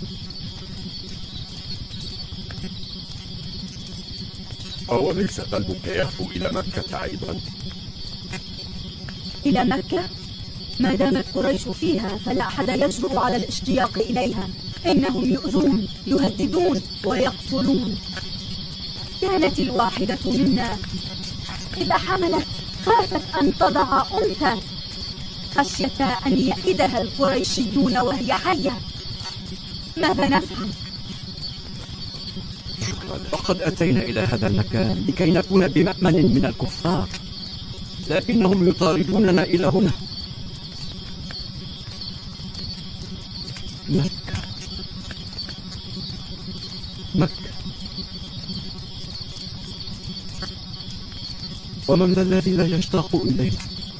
أوليس قلبك يهفو إلى مكة أيضا؟ إلى مكة؟ ما دامت قريش فيها فلا أحد يجرؤ على الاشتياق إليها. إنهم يؤذون يهددون ويقتلون. كانت الواحدة منا إذا حملت خافت أن تضع أنثى خشية أن يئدها القريشيون وهي حية. ماذا نفعل؟ لقد أتينا إلى هذا المكان لكي نكون بمأمن من الكفار، لكنهم يطاردوننا إلى هنا. مكة مكة ومن ذا الذي لا يشتاق إليه؟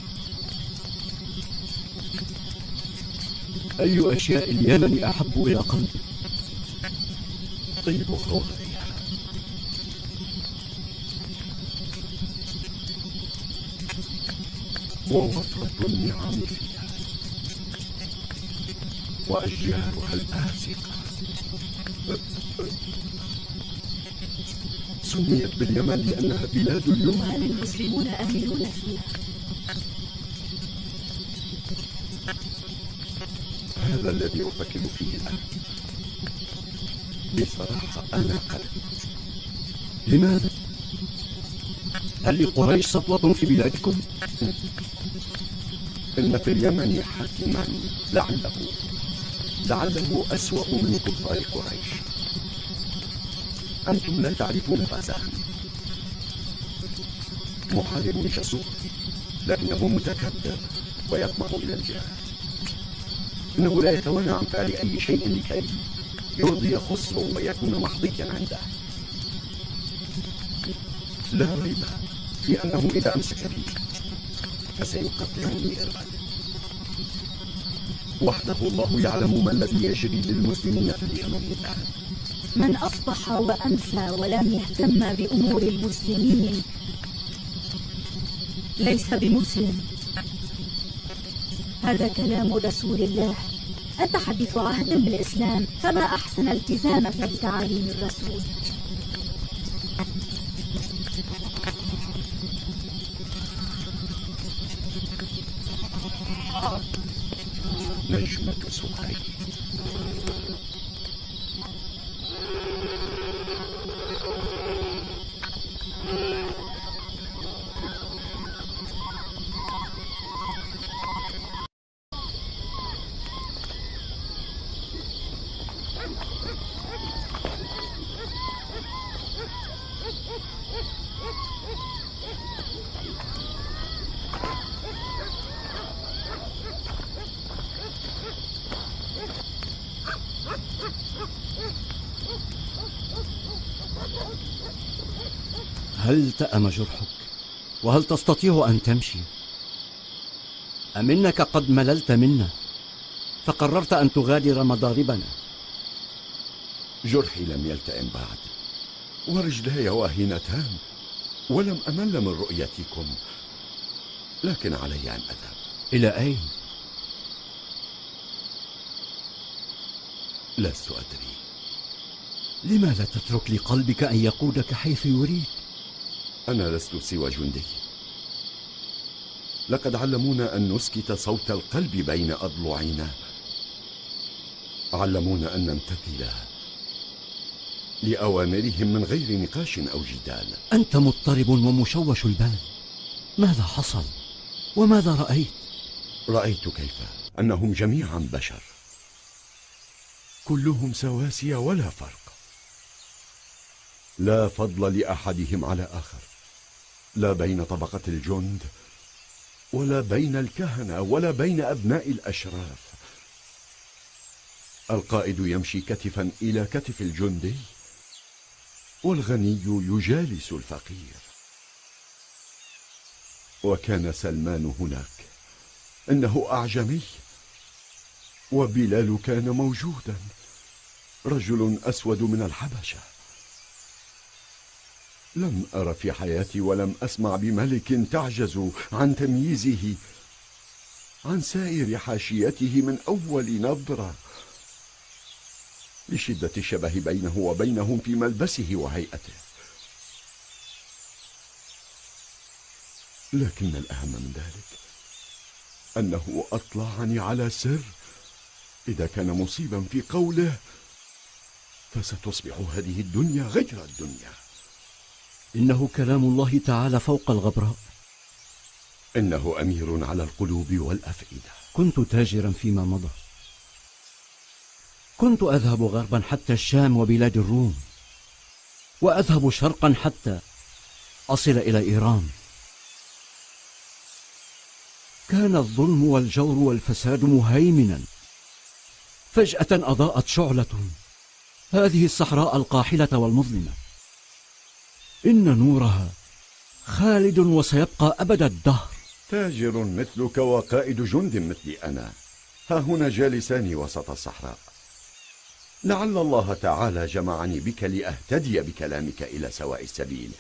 أي أشياء اليمن أحب إلى قلبي؟ طيب خوري ووفرة النعم فيها وأشجارها الآسقة. سميت باليمن لأنها بلاد اليمن. وهل المسلمون آمنون فيها؟ هذا الذي أفكر فيه الآن. بصراحة أنا قلق. لماذا؟ هل لقريش سطوة في بلادكم؟ إن في اليمن حاكما لعله لعله أسوأ من كفار قريش. أنتم لا تعرفون غزان، محارب جسور لكنه متكبر ويطمع إلى الجاه. إنه لا يتوانى عن فعل أي شيء لكي يرضي خسرو ويكون محظيا عنده. لا ريب في أنه إذا أمسك بي فسيقطعني إرغا. وحده الله يعلم ما الذي يجري للمسلمين في اليمن الآن. من أصبح وأمسى ولم يهتم بأمور المسلمين ليس بمسلم. هذا كلام رسول الله. أنت حديث عهد بالإسلام، فما أحسن التزامك بتعاليم الرسول. نجمة سكري. هل تأم جرحك؟ وهل تستطيع أن تمشي؟ أم إنك قد مللت منا فقررت أن تغادر مضاربنا؟ جرحي لم يلتئم بعد، ورجلاي واهنتان، ولم أمل من رؤيتكم، لكن علي أن أذهب. إلى أين؟ لست أدري. لما لا تترك لقلبك أن يقودك حيث يريد؟ أنا لست سوى جندي. لقد علمونا أن نسكت صوت القلب بين أضلعنا، علمونا أن نمتثل لأوامرهم من غير نقاش أو جدال. أنت مضطرب ومشوش البال. ماذا حصل؟ وماذا رأيت؟ رأيت كيف أنهم جميعا بشر، كلهم سواسية ولا فرق، لا فضل لأحدهم على آخر، لا بين طبقة الجند ولا بين الكهنة ولا بين أبناء الأشراف. القائد يمشي كتفا إلى كتف الجندي، والغني يجالس الفقير. وكان سلمان هناك، إنه أعجمي، وبلال كان موجودا، رجل أسود من الحبشة. لم أر في حياتي ولم أسمع بملك تعجز عن تمييزه عن سائر حاشيته من أول نظرة، لشدة الشبه بينه وبينهم في ملبسه وهيئته. لكن الأهم من ذلك أنه أطلعني على سر إذا كان مصيبا في قوله فستصبح هذه الدنيا غير الدنيا. إنه كلام الله تعالى فوق الغبراء. إنه أمير على القلوب والأفئدة. كنت تاجرا فيما مضى، كنت أذهب غربا حتى الشام وبلاد الروم، وأذهب شرقا حتى أصل إلى إيران. كان الظلم والجور والفساد مهيمنا، فجأة أضاءت شعلة هذه الصحراء القاحلة والمظلمة. إن نورها خالد وسيبقى أبد الدهر. تاجر مثلك وقائد جند مثلي أنا ها هنا جالسان وسط الصحراء. لعل الله تعالى جمعني بك لأهتدي بكلامك إلى سواء السبيل.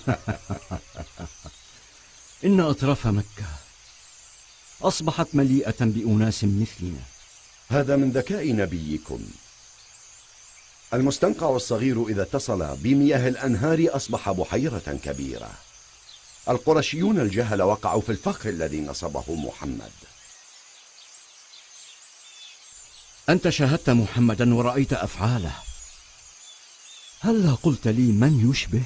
إن أطراف مكة أصبحت مليئة بأناس مثلنا. هذا من ذكاء نبيكم. المستنقع الصغير إذا اتصل بمياه الأنهار أصبح بحيرة كبيرة. القرشيون الجهل وقعوا في الفخر الذي نصبه محمد. أنت شاهدت محمدا ورأيت أفعاله، هلا قلت لي من يشبه؟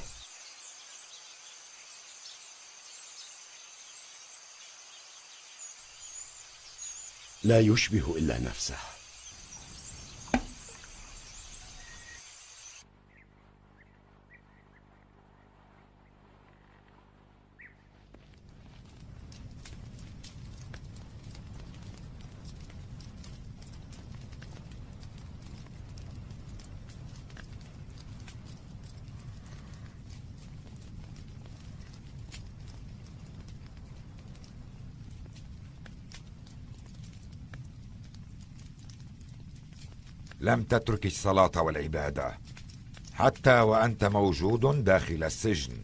لا يشبه إلا نفسه. لم تترك الصلاة والعبادة حتى وأنت موجود داخل السجن.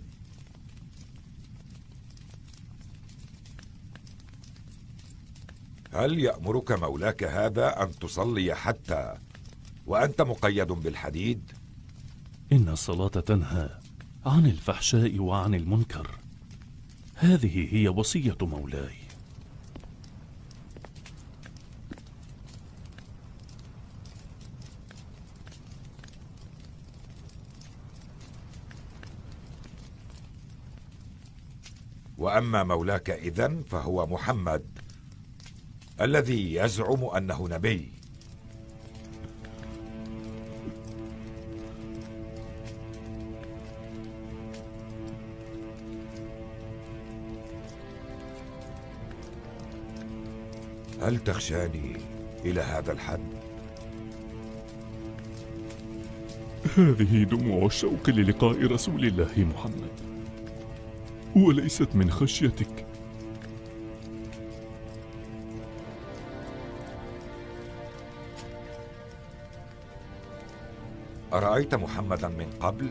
هل يأمرك مولاك هذا أن تصلي حتى وأنت مقيد بالحديد؟ إن الصلاة تنهى عن الفحشاء وعن المنكر، هذه هي وصية مولاي. وأما مولاك إذن فهو محمد الذي يزعم أنه نبي. هل تخشاني إلى هذا الحد؟ هذه دموع الشوق للقاء رسول الله محمد، وليست من خشيتك. أرأيت محمدا من قبل؟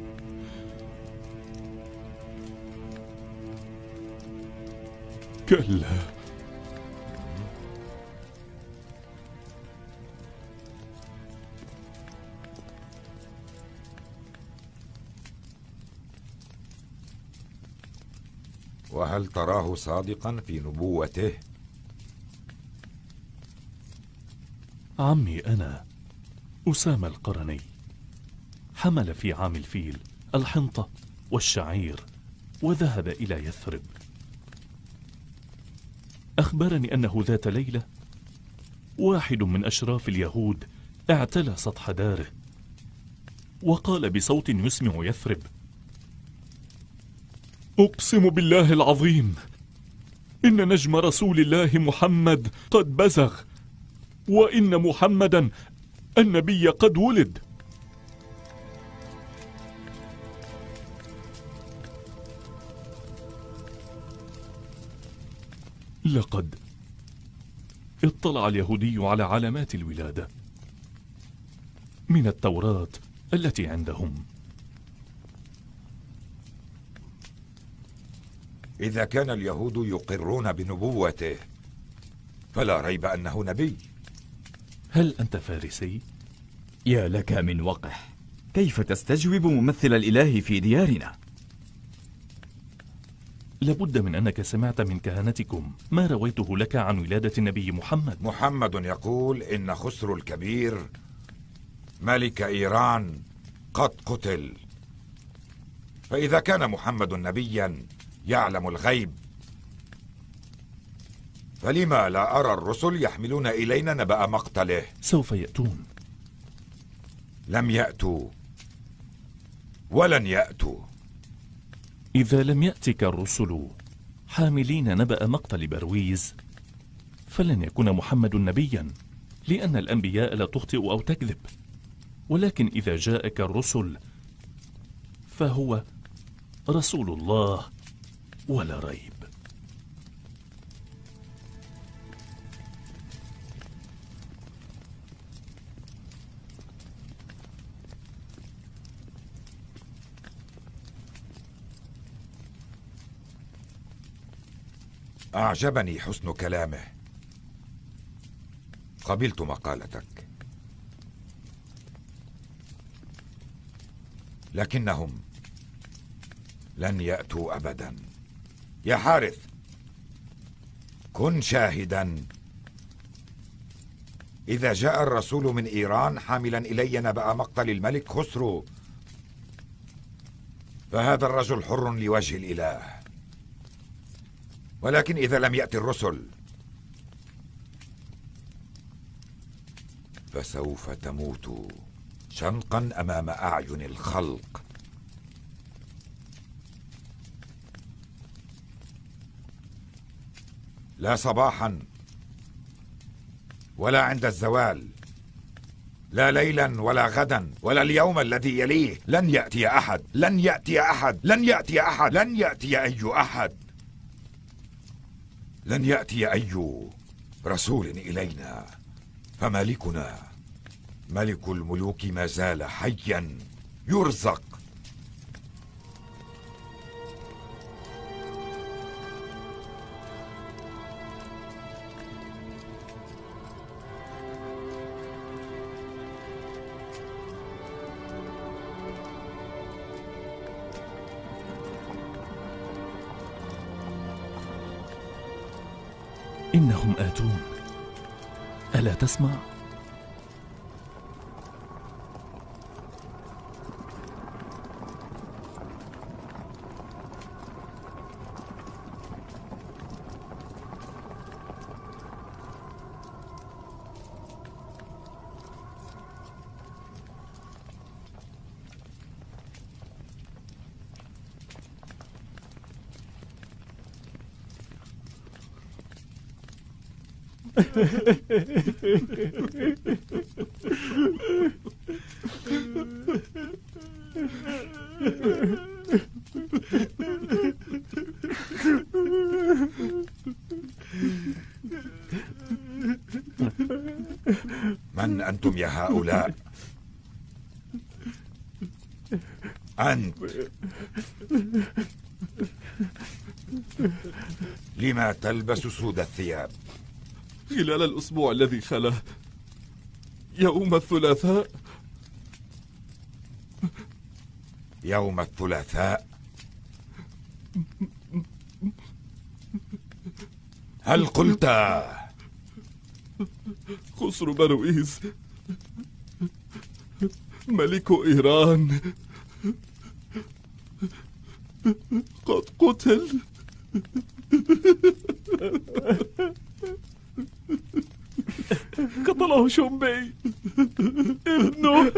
كلا. وهل تراه صادقا في نبوته؟ عمي أنا أسامة القرني، حمل في عام الفيل الحنطة والشعير وذهب إلى يثرب. أخبرني أنه ذات ليلة واحد من أشراف اليهود اعتلى سطح داره وقال بصوت يسمع يثرب: أقسم بالله العظيم إن نجم رسول الله محمد قد بزغ، وإن محمدا النبي قد ولد. لقد اطلع اليهودي على علامات الولادة من التوراة التي عندهم. إذا كان اليهود يقرون بنبوته فلا ريب أنه نبي. هل أنت فارسي؟ يا لك من وقح، كيف تستجوب ممثل الإله في ديارنا؟ لابد من أنك سمعت من كهنتكم ما رويته لك عن ولادة النبي محمد. محمد يقول إن خسرو الكبير ملك إيران قد قتل، فإذا كان محمد نبيا يعلم الغيب فلما لا أرى الرسل يحملون إلينا نبأ مقتله؟ سوف يأتون. لم يأتوا ولن يأتوا. إذا لم يأتك الرسل حاملين نبأ مقتل برويز فلن يكون محمد نبيا، لأن الأنبياء لا تخطئ أو تكذب. ولكن إذا جاءك الرسل فهو رسول الله ولا ريب. أعجبني حسن كلامه، قبلت مقالتك، لكنهم لن يأتوا أبدا. يا حارث، كن شاهدا إذا جاء الرسول من إيران حاملا إلي نبأ مقتل الملك خسرو، فهذا الرجل حر لوجه الإله. ولكن إذا لم يأتي الرسل فسوف تموت شنقا أمام أعين الخلق. لا صباحا ولا عند الزوال، لا ليلا ولا غدا ولا اليوم الذي يليه، لن يأتي أحد، لن يأتي أحد، لن يأتي أحد، لن يأتي أي أحد، لن يأتي أي رسول إلينا، فملكنا ملك الملوك ما زال حيا يرزق. إنهم آتون، ألا تسمع؟ من أنتم يا هؤلاء؟ أنت لما تلبس سود الثياب؟ خلال الأسبوع الذي خلا، يوم الثلاثاء يوم الثلاثاء هل قلت خسرو برويز ملك إيران قد قتل؟ قتله شومبي ابنه.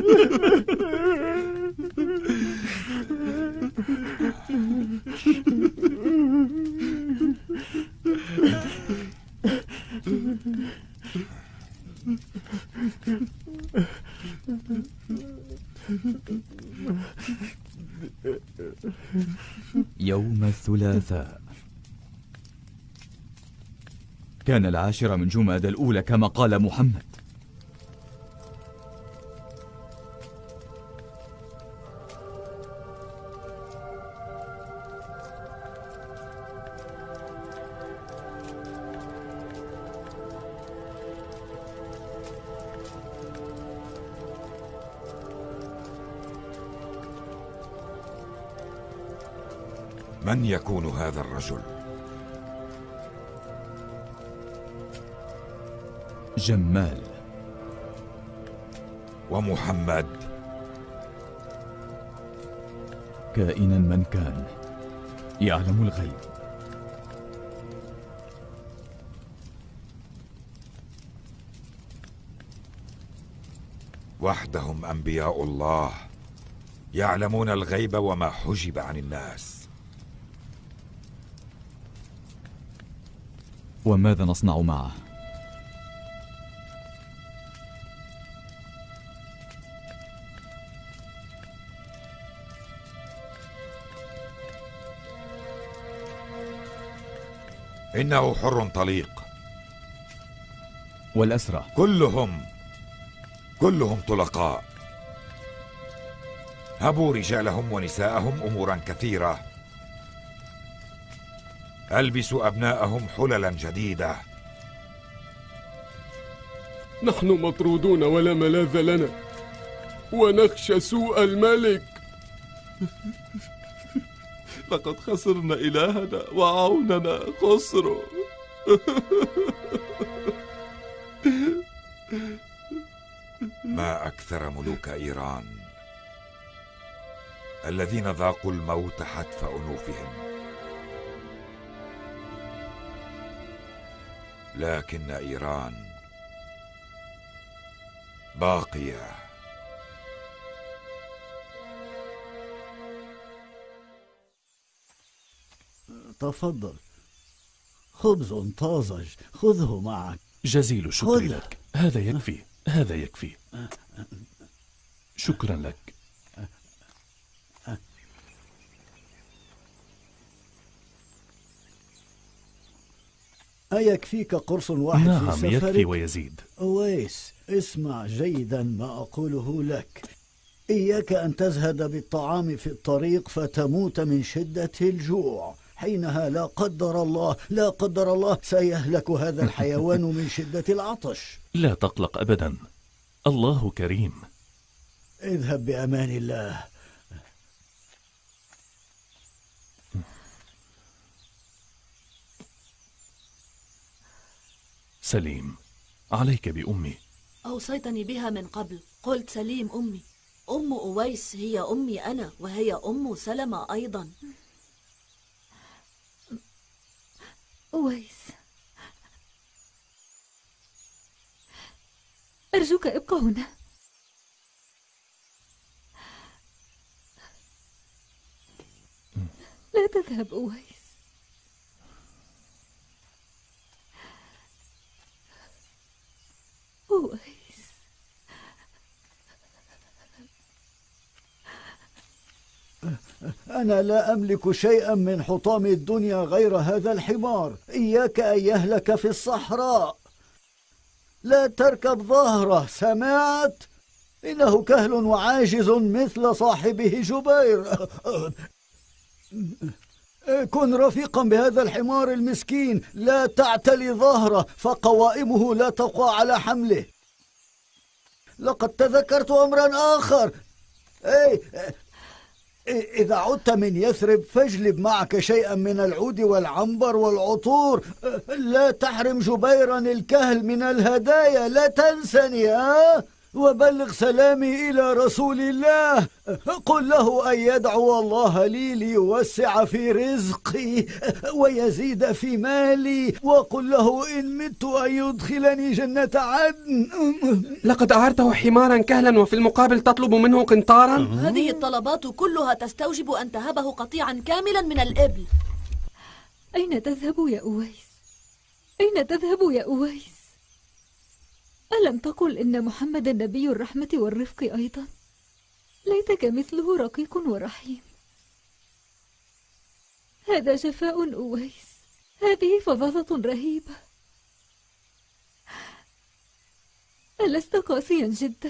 يوم الثلاثاء كان العاشر من جمادى الأولى كما قال محمد. من يكون هذا الرجل؟ جمال. ومحمد؟ كائنا من كان يعلم الغيب. وحدهم أنبياء الله يعلمون الغيب وما حجب عن الناس. وماذا نصنع معه؟ إنه حر طليق. والأسرى؟ كلهم كلهم طلقاء. هبوا رجالهم ونساءهم أمورا كثيرة. ألبسوا أبناءهم حللا جديدة. نحن مطرودون ولا ملاذ لنا، ونخشى سوء الملك. لقد خسرنا إلهنا وعوننا خسرو. ما أكثر ملوك إيران الذين ذاقوا الموت حتف أنوفهم، لكن إيران باقية. تفضل، خبز طازج، خذه معك. جزيل الشكر خذ. لك. هذا يكفي، هذا يكفي. شكرا لك. أيكفيك قرص واحد نعم في سفرك؟ يكفي ويزيد. أويس، اسمع جيدا ما أقوله لك. إياك أن تزهد بالطعام في الطريق فتموت من شدة الجوع. حينها لا قدر الله لا قدر الله سيهلك هذا الحيوان من شدة العطش. لا تقلق أبدا، الله كريم. اذهب بأمان الله. سليم، عليك بأمي. أوصيتني بها من قبل، قلت سليم أمي. أم أويس هي أمي أنا، وهي أم سلمى أيضا. أويس، أرجوك ابقى هنا. لا تذهب أويس. أويس، أنا لا أملك شيئا من حطام الدنيا غير هذا الحمار. إياك أن يهلك في الصحراء. لا تركب ظهره، سمعت؟ إنه كهل وعاجز مثل صاحبه جبير. كن رفيقا بهذا الحمار المسكين، لا تعتلي ظهره فقوائمه لا تقوى على حمله. لقد تذكرت أمرا آخر. أي إذا عدت من يثرب فاجلب معك شيئا من العود والعنبر والعطور. لا تحرم جبيرا الكهل من الهدايا، لا تنسني. ها؟ وبلغ سلامي إلى رسول الله. قل له أن يدعو الله لي ليوسع في رزقي ويزيد في مالي، وقل له إن مت أن يدخلني جنة عدن. لقد أعرته حمارا كهلا وفي المقابل تطلب منه قنطارا؟ هذه الطلبات كلها تستوجب أن تهبه قطيعا كاملا من الإبل. أين تذهب يا أويس؟ أين تذهب يا أويس؟ ألم تقل إن محمد نبي الرحمة والرفق أيضا؟ ليتك مثله رقيق ورحيم. هذا جفاء أويس، هذه فظاظة رهيبة. ألست قاسيا جدا؟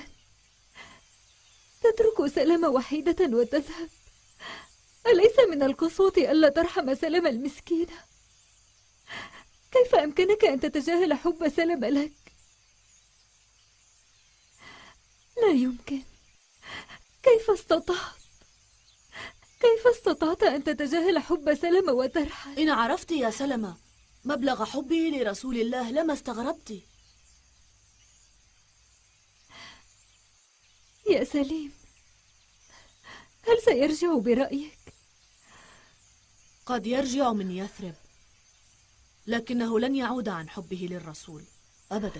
تترك سلمى وحيدة وتذهب؟ أليس من القسوة ألا ترحم سلمى المسكينة؟ كيف أمكنك أن تتجاهل حب سلمى لك؟ لا يمكن. كيف استطعت؟ كيف استطعت أن تتجاهل حب سلمى وترحل؟ إن عرفت يا سلمى مبلغ حبي لرسول الله لما استغربت. يا سليم، هل سيرجع برأيك؟ قد يرجع من يثرب، لكنه لن يعود عن حبه للرسول أبدا.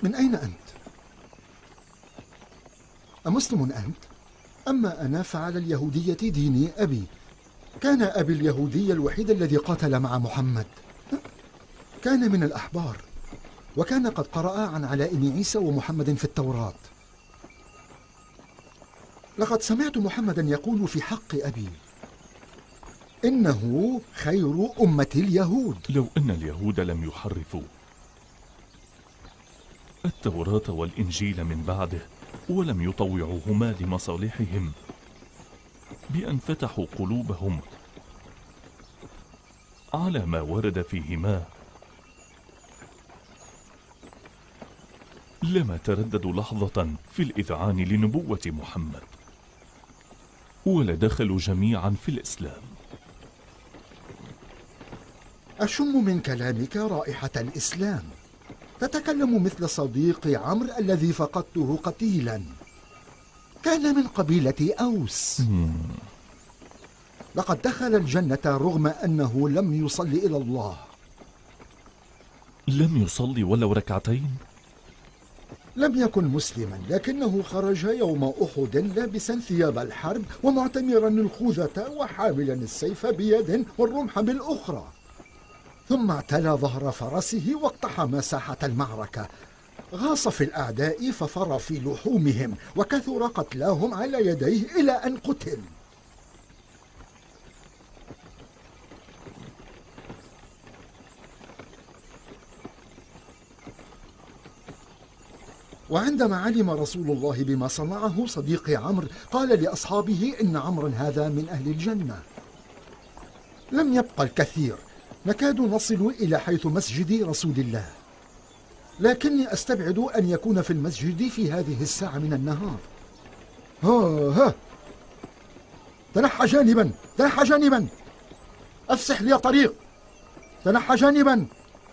من أين أنت؟ أمسلم أنت؟ أما أنا فعلى اليهودية ديني أبي. كان أبي اليهودي الوحيد الذي قاتل مع محمد. كان من الأحبار، وكان قد قرأ عن علائم عيسى ومحمد في التوراة. لقد سمعت محمدا يقول في حق أبي إنه خير أمة اليهود. لو أن اليهود لم يحرفوا التوراة والإنجيل من بعده ولم يطوعوهما لمصالحهم بأن فتحوا قلوبهم على ما ورد فيهما، لما ترددوا لحظة في الإذعان لنبوة محمد، ولدخلوا جميعا في الإسلام. أشم من كلامك رائحة الإسلام. تتكلم مثل صديقي عمرو الذي فقدته قتيلا. كان من قبيلة أوس. لقد دخل الجنة رغم أنه لم يصلي إلى الله. لم يصلي ولو ركعتين؟ لم يكن مسلما، لكنه خرج يوم أحد لابسا ثياب الحرب ومعتمرا الخوذة وحاملا السيف بيد والرمح بالأخرى، ثم اعتلى ظهر فرسه واقتحم ساحة المعركة. غاص في الأعداء ففر في لحومهم، وكثر قتلاهم على يديه إلى أن قتل. وعندما علم رسول الله بما صنعه صديقي عمرو قال لأصحابه إن عمرا هذا من أهل الجنة. لم يبقى الكثير، نكاد نصل إلى حيث مسجد رسول الله، لكني أستبعد أن يكون في المسجد في هذه الساعة من النهار. ها ها تنحى جانبا، تنحى جانبا، أفسح لي طريق، تنحى جانبا.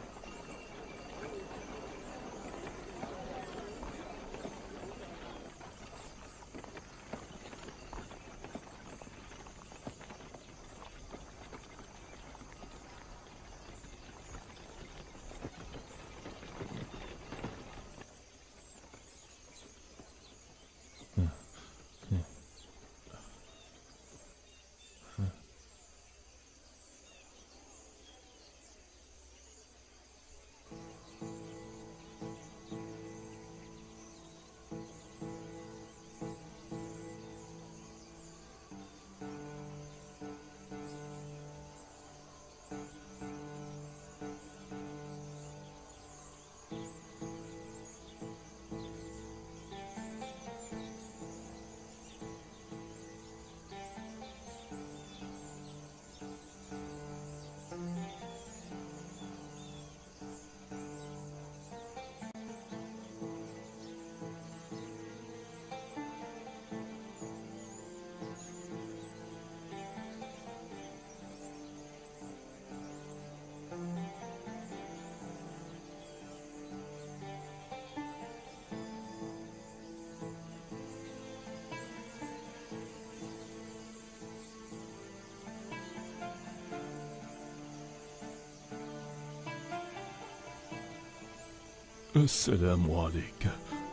السلام عليك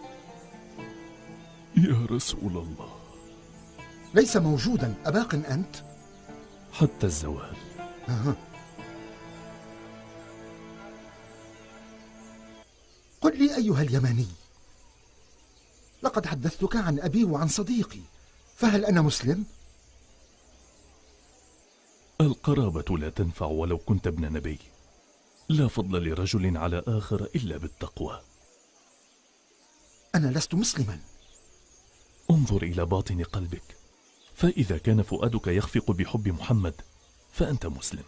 يا رسول الله. ليس موجودا. أباق أنت؟ حتى الزوال. أه. قل لي أيها اليماني، لقد حدثتك عن أبي وعن صديقي، فهل أنا مسلم؟ القرابة لا تنفع ولو كنت ابن نبي. لا فضل لرجل على آخر إلا بالتقوى. أنا لست مسلما. انظر إلى باطن قلبك، فإذا كان فؤادك يخفق بحب محمد فأنت مسلم.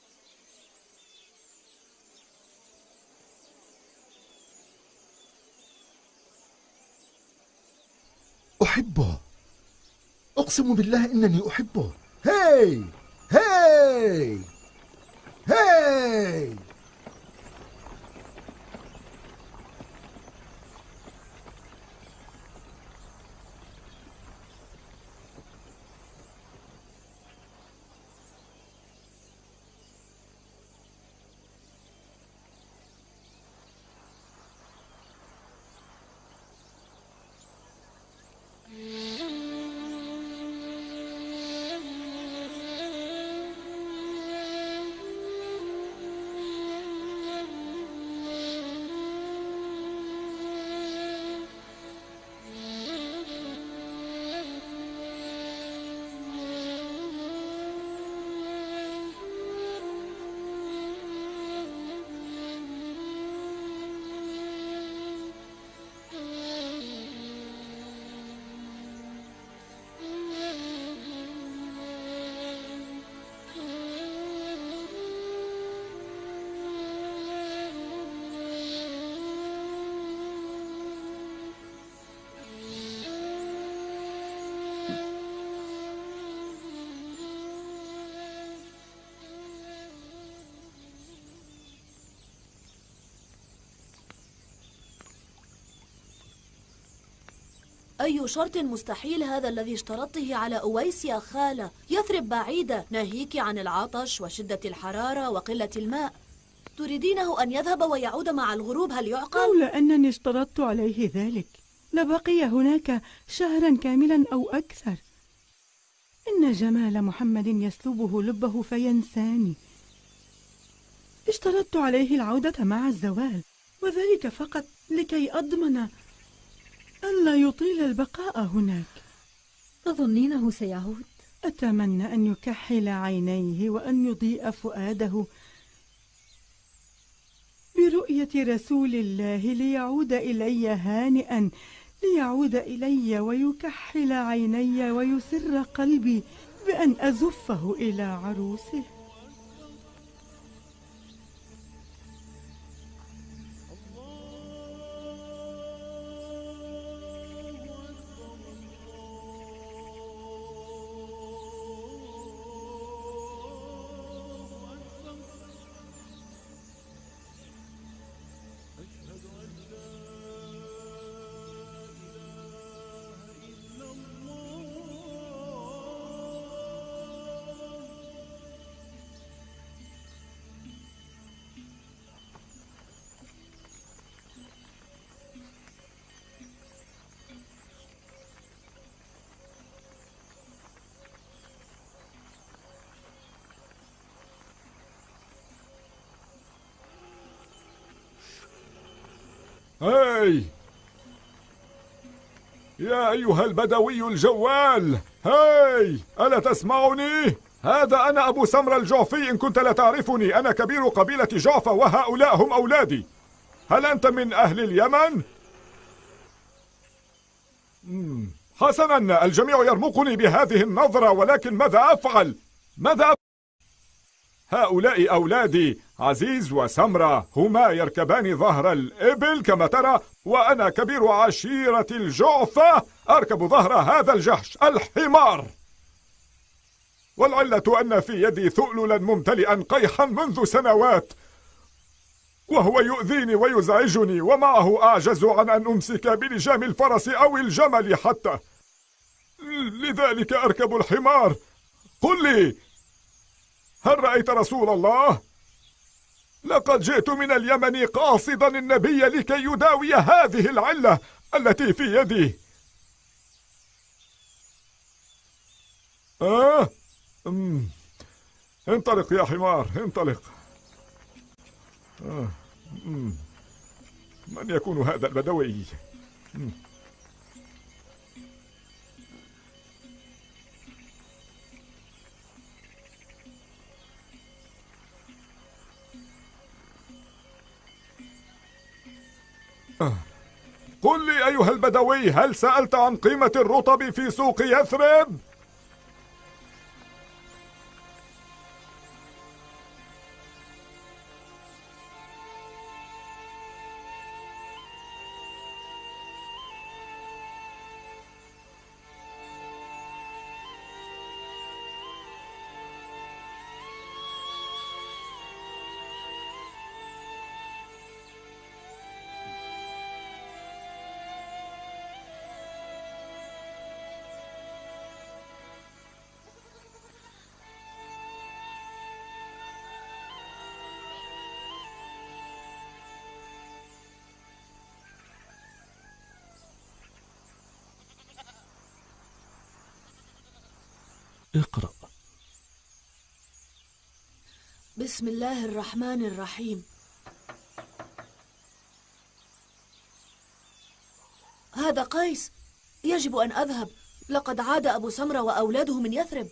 أحبه، أقسم بالله إنني أحبه. هاي هاي هاي أي شرط مستحيل هذا الذي اشترطته على أويس يا خالة؟ يثرب بعيدة، ناهيك عن العطش وشدة الحرارة وقلة الماء. تريدينه أن يذهب ويعود مع الغروب؟ هل يعقل؟ لولا أنني اشترطت عليه ذلك لبقي هناك شهرا كاملا أو أكثر. إن جمال محمد يسلبه لبه فينساني. اشترطت عليه العودة مع الزوال، وذلك فقط لكي أضمن ألا يطيل البقاء هناك. تظنينه سيعود؟ أتمنى أن يكحل عينيه وأن يضيء فؤاده برؤية رسول الله، ليعود إلي هانئا، ليعود إلي ويكحل عيني ويسر قلبي بأن أزفه إلى عروسه. هاي يا أيها البدوي الجوال، هاي ألا تسمعني؟ هذا أنا أبو سمرة الجعفي، إن كنت لا تعرفني. أنا كبير قبيلة جعفة وهؤلاء هم أولادي. هل أنت من أهل اليمن؟ مم. حسنا، الجميع يرمقني بهذه النظرة، ولكن ماذا أفعل؟ ماذا أفعل؟ هؤلاء أولادي عزيز وسمرة، هما يركبان ظهر الإبل كما ترى، وأنا كبير عشيرة الجعفة أركب ظهر هذا الجحش الحمار. والعلة أن في يدي ثؤللا ممتلئا قيحا منذ سنوات، وهو يؤذيني ويزعجني، ومعه أعجز عن أن أمسك بلجام الفرس أو الجمل حتى، لذلك أركب الحمار. قل لي، هل رأيت رسول الله؟ لقد جئت من اليمن قاصدا النبي لكي يداوي هذه العلة التي في يدي. آه؟ أمم. انطلق يا حمار، انطلق. آه. أمم. من يكون هذا البدوي؟ أمم. قل لي أيها البدوي، هل سألت عن قيمة الرطب في سوق يثرب؟ اقرأ. بسم الله الرحمن الرحيم. هذا قيس، يجب أن أذهب، لقد عاد أبو سمرة وأولاده من يثرب.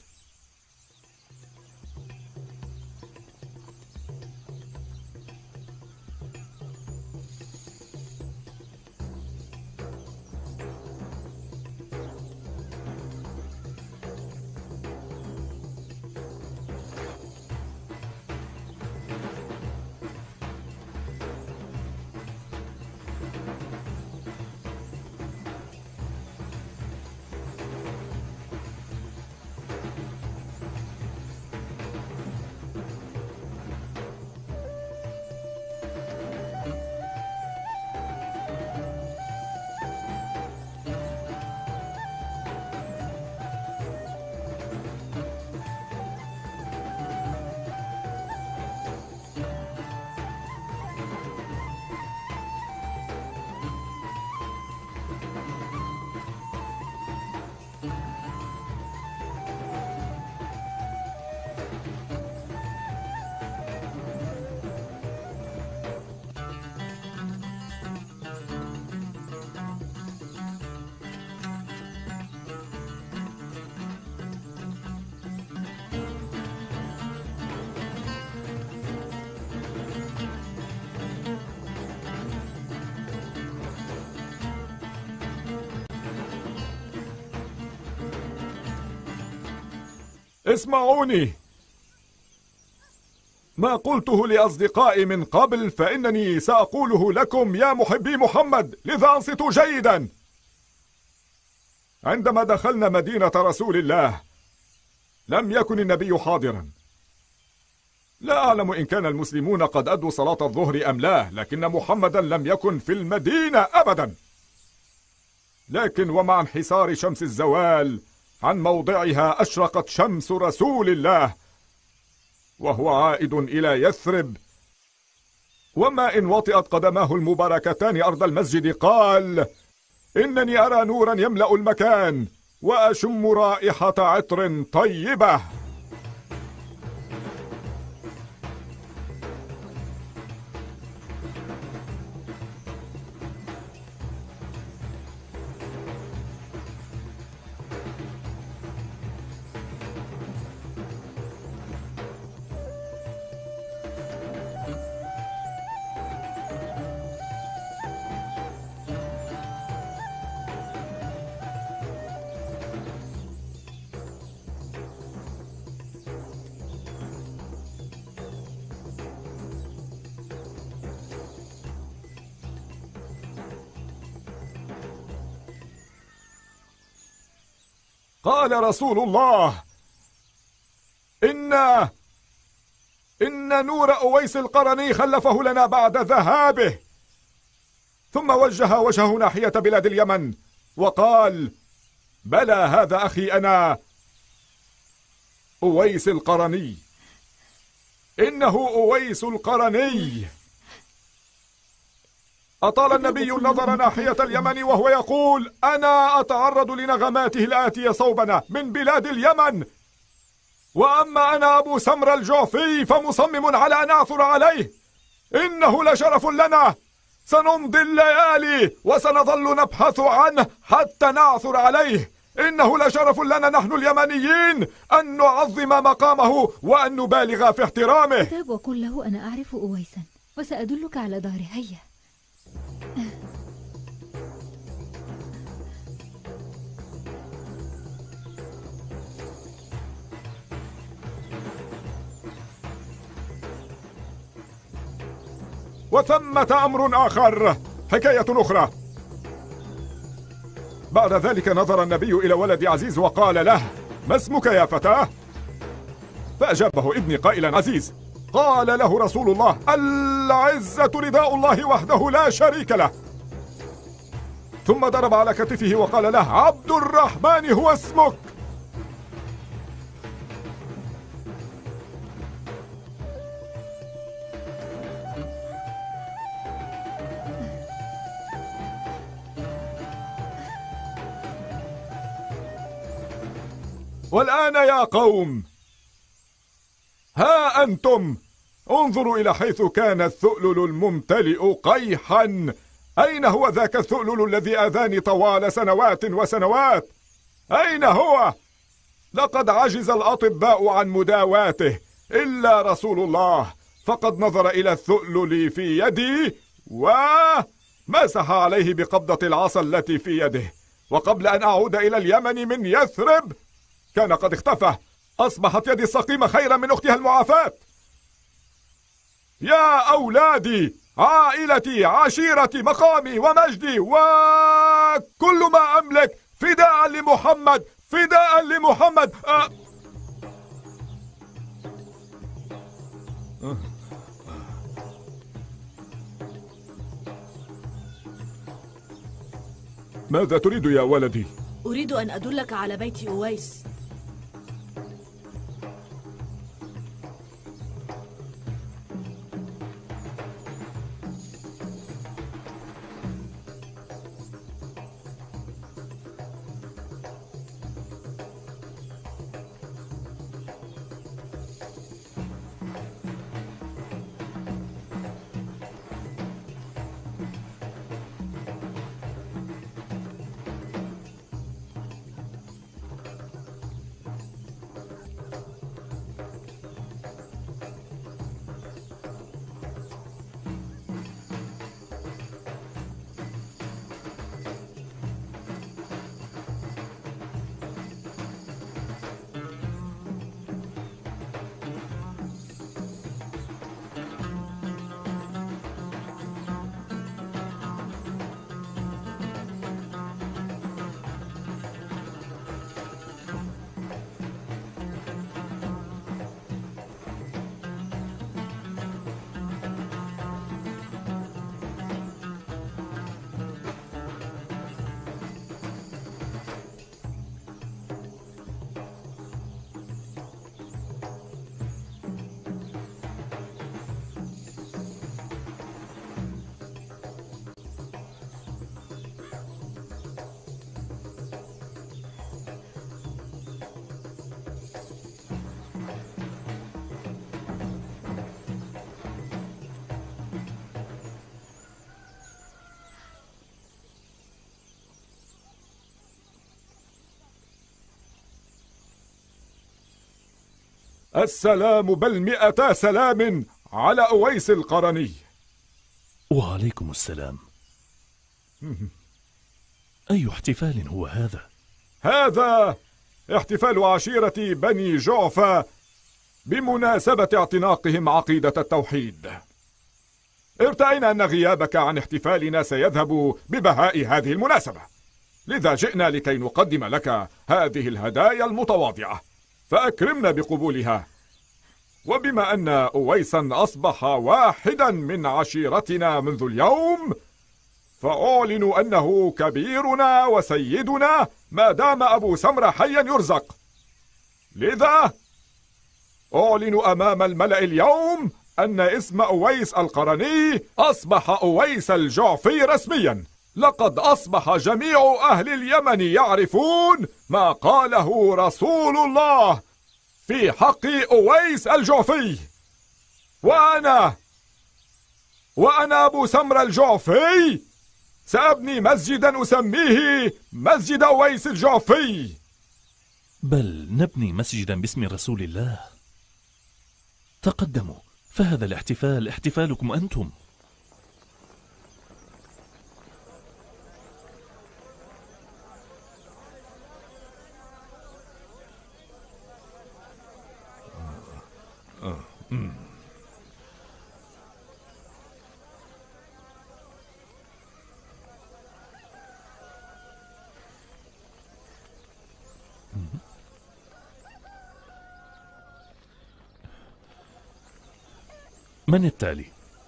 اسمعوني، ما قلته لأصدقائي من قبل فإنني سأقوله لكم يا محبي محمد، لذا أنصتوا جيدا. عندما دخلنا مدينة رسول الله لم يكن النبي حاضرا. لا أعلم إن كان المسلمون قد أدوا صلاة الظهر أم لا، لكن محمدا لم يكن في المدينة أبدا. لكن ومع انحسار شمس الزوال عن موضعها أشرقت شمس رسول الله وهو عائد إلى يثرب، وما إن وطئت قدماه المباركتان أرض المسجد قال: إنني أرى نورا يملأ المكان وأشم رائحة عطر طيبة. قال رسول الله: إن إن نور أويس القرني خلفه لنا بعد ذهابه. ثم وجه وجهه ناحية بلاد اليمن وقال: بلى هذا أخي أنا أويس القرني، إنه أويس القرني. أطال النبي النظر ناحية اليمن وهو يقول: أنا أتعرض لنغماته الآتية صوبنا من بلاد اليمن، وأما أنا أبو سمر الجعفي فمصمم على أن أعثر عليه. إنه لشرف لنا، سنمضي الليالي وسنظل نبحث عنه حتى نعثر عليه. إنه لشرف لنا نحن اليمنيين أن نعظم مقامه وأن نبالغ في احترامه. اذهب وقل له أنا أعرف أويسا وسأدلك على داره. هيا. وثمة أمر آخر، حكاية أخرى. بعد ذلك نظر النبي إلى ولد عزيز وقال له: ما اسمك يا فتاة؟ فأجابه ابني قائلا: عزيز. قال له رسول الله: العزة رداء الله وحده لا شريك له. ثم ضرب على كتفه وقال له: عبد الرحمن هو اسمك. والآن يا قوم، ها أنتم انظروا إلى حيث كان الثؤلل الممتلئ قيحا. أين هو ذاك الثؤلل الذي أذاني طوال سنوات وسنوات؟ أين هو؟ لقد عجز الأطباء عن مداواته إلا رسول الله، فقد نظر إلى الثؤلل في يدي ومسح عليه بقبضة العصا التي في يده، وقبل أن أعود إلى اليمن من يثرب كان قد اختفى. أصبحت يدي السقيمة خيرا من أختها المعافاة. يا أولادي، عائلتي، عشيرتي، مقامي ومجدي وكل ما أملك فداء لمحمد، فداء لمحمد. أه ماذا تريد يا ولدي؟ أريد أن أدلك على بيت أويس. السلام بل مئتا سلام على أويس القرني. وعليكم السلام. أي احتفال هو هذا؟ هذا احتفال عشيرة بني جعفة بمناسبة اعتناقهم عقيدة التوحيد. ارتأينا أن غيابك عن احتفالنا سيذهب ببهاء هذه المناسبة، لذا جئنا لكي نقدم لك هذه الهدايا المتواضعة، فأكرمنا بقبولها. وبما أن أويسا أصبح واحدا من عشيرتنا منذ اليوم، فأعلن أنه كبيرنا وسيدنا ما دام أبو سمرة حيا يرزق. لذا أعلن أمام الملأ اليوم أن اسم أويس القرني أصبح أويس الجعفي رسميا. لقد أصبح جميع أهل اليمن يعرفون ما قاله رسول الله في حق أويس الجعفي. وأنا وأنا أبو سمرة الجعفي سأبني مسجدا أسميه مسجد أويس الجعفي. بل نبني مسجدا باسم رسول الله. تقدموا، فهذا الاحتفال احتفالكم أنتم. من التالي؟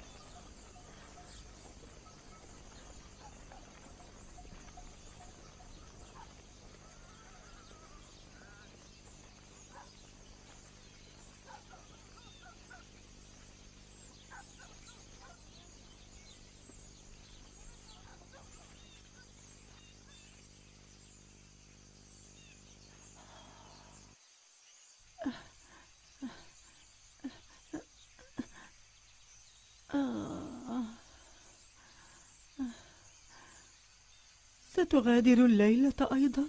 ستغادر الليلة أيضا؟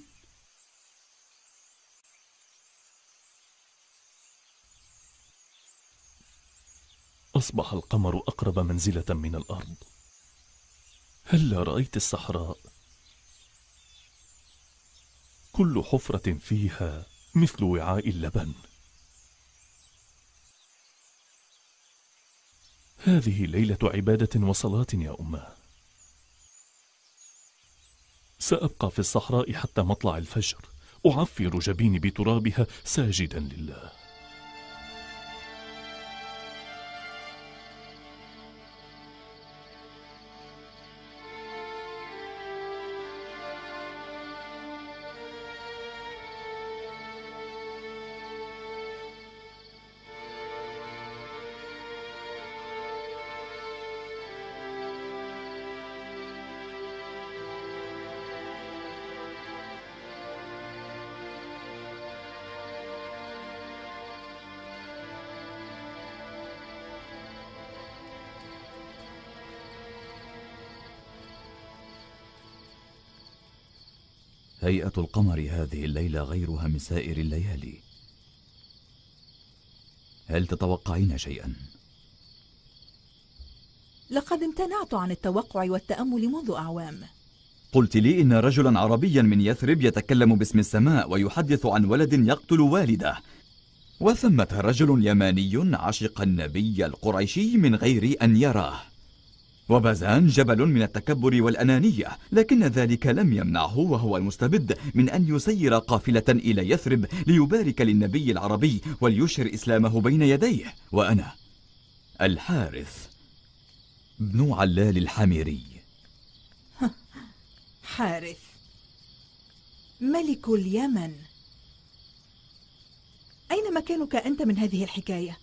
أصبح القمر أقرب منزلة من الأرض. هل رأيت الصحراء؟ كل حفرة فيها مثل وعاء اللبن. هذه ليلة عبادة وصلاة يا أمه. سأبقى في الصحراء حتى مطلع الفجر، أعفر جبيني بترابها ساجدا لله. هيئة القمر هذه الليلة غيرها من سائر الليالي. هل تتوقعين شيئا؟ لقد امتنعت عن التوقع والتأمل منذ أعوام. قلت لي إن رجلا عربيا من يثرب يتكلم باسم السماء ويحدث عن ولد يقتل والده، وثمة رجل يماني عشق النبي القريشي من غير أن يراه، وبازان جبل من التكبر والأنانية، لكن ذلك لم يمنعه وهو المستبد من أن يسير قافلة إلى يثرب ليبارك للنبي العربي وليشهر إسلامه بين يديه. وأنا الحارث بن علال الحميري. حارث ملك اليمن، أين مكانك أنت من هذه الحكاية؟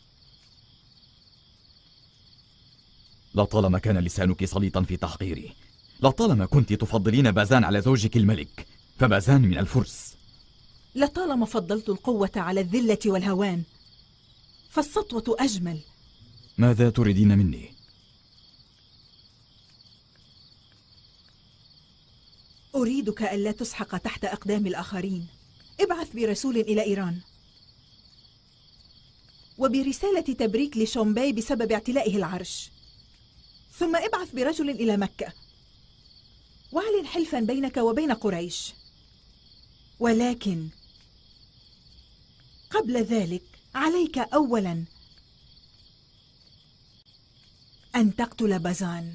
لطالما كان لسانك سليطا في تحقيري، لطالما كنت تفضلين بازان على زوجك الملك، فبازان من الفرس. لطالما فضلت القوة على الذلة والهوان، فالسطوة أجمل. ماذا تريدين مني؟ أريدك ألا تسحق تحت أقدام الآخرين. ابعث برسول إلى إيران. وبرسالة تبريك لشومباي بسبب اعتلائه العرش. ثم ابعث برجل إلى مكة واعلن حلفا بينك وبين قريش، ولكن قبل ذلك عليك أولا أن تقتل بازان.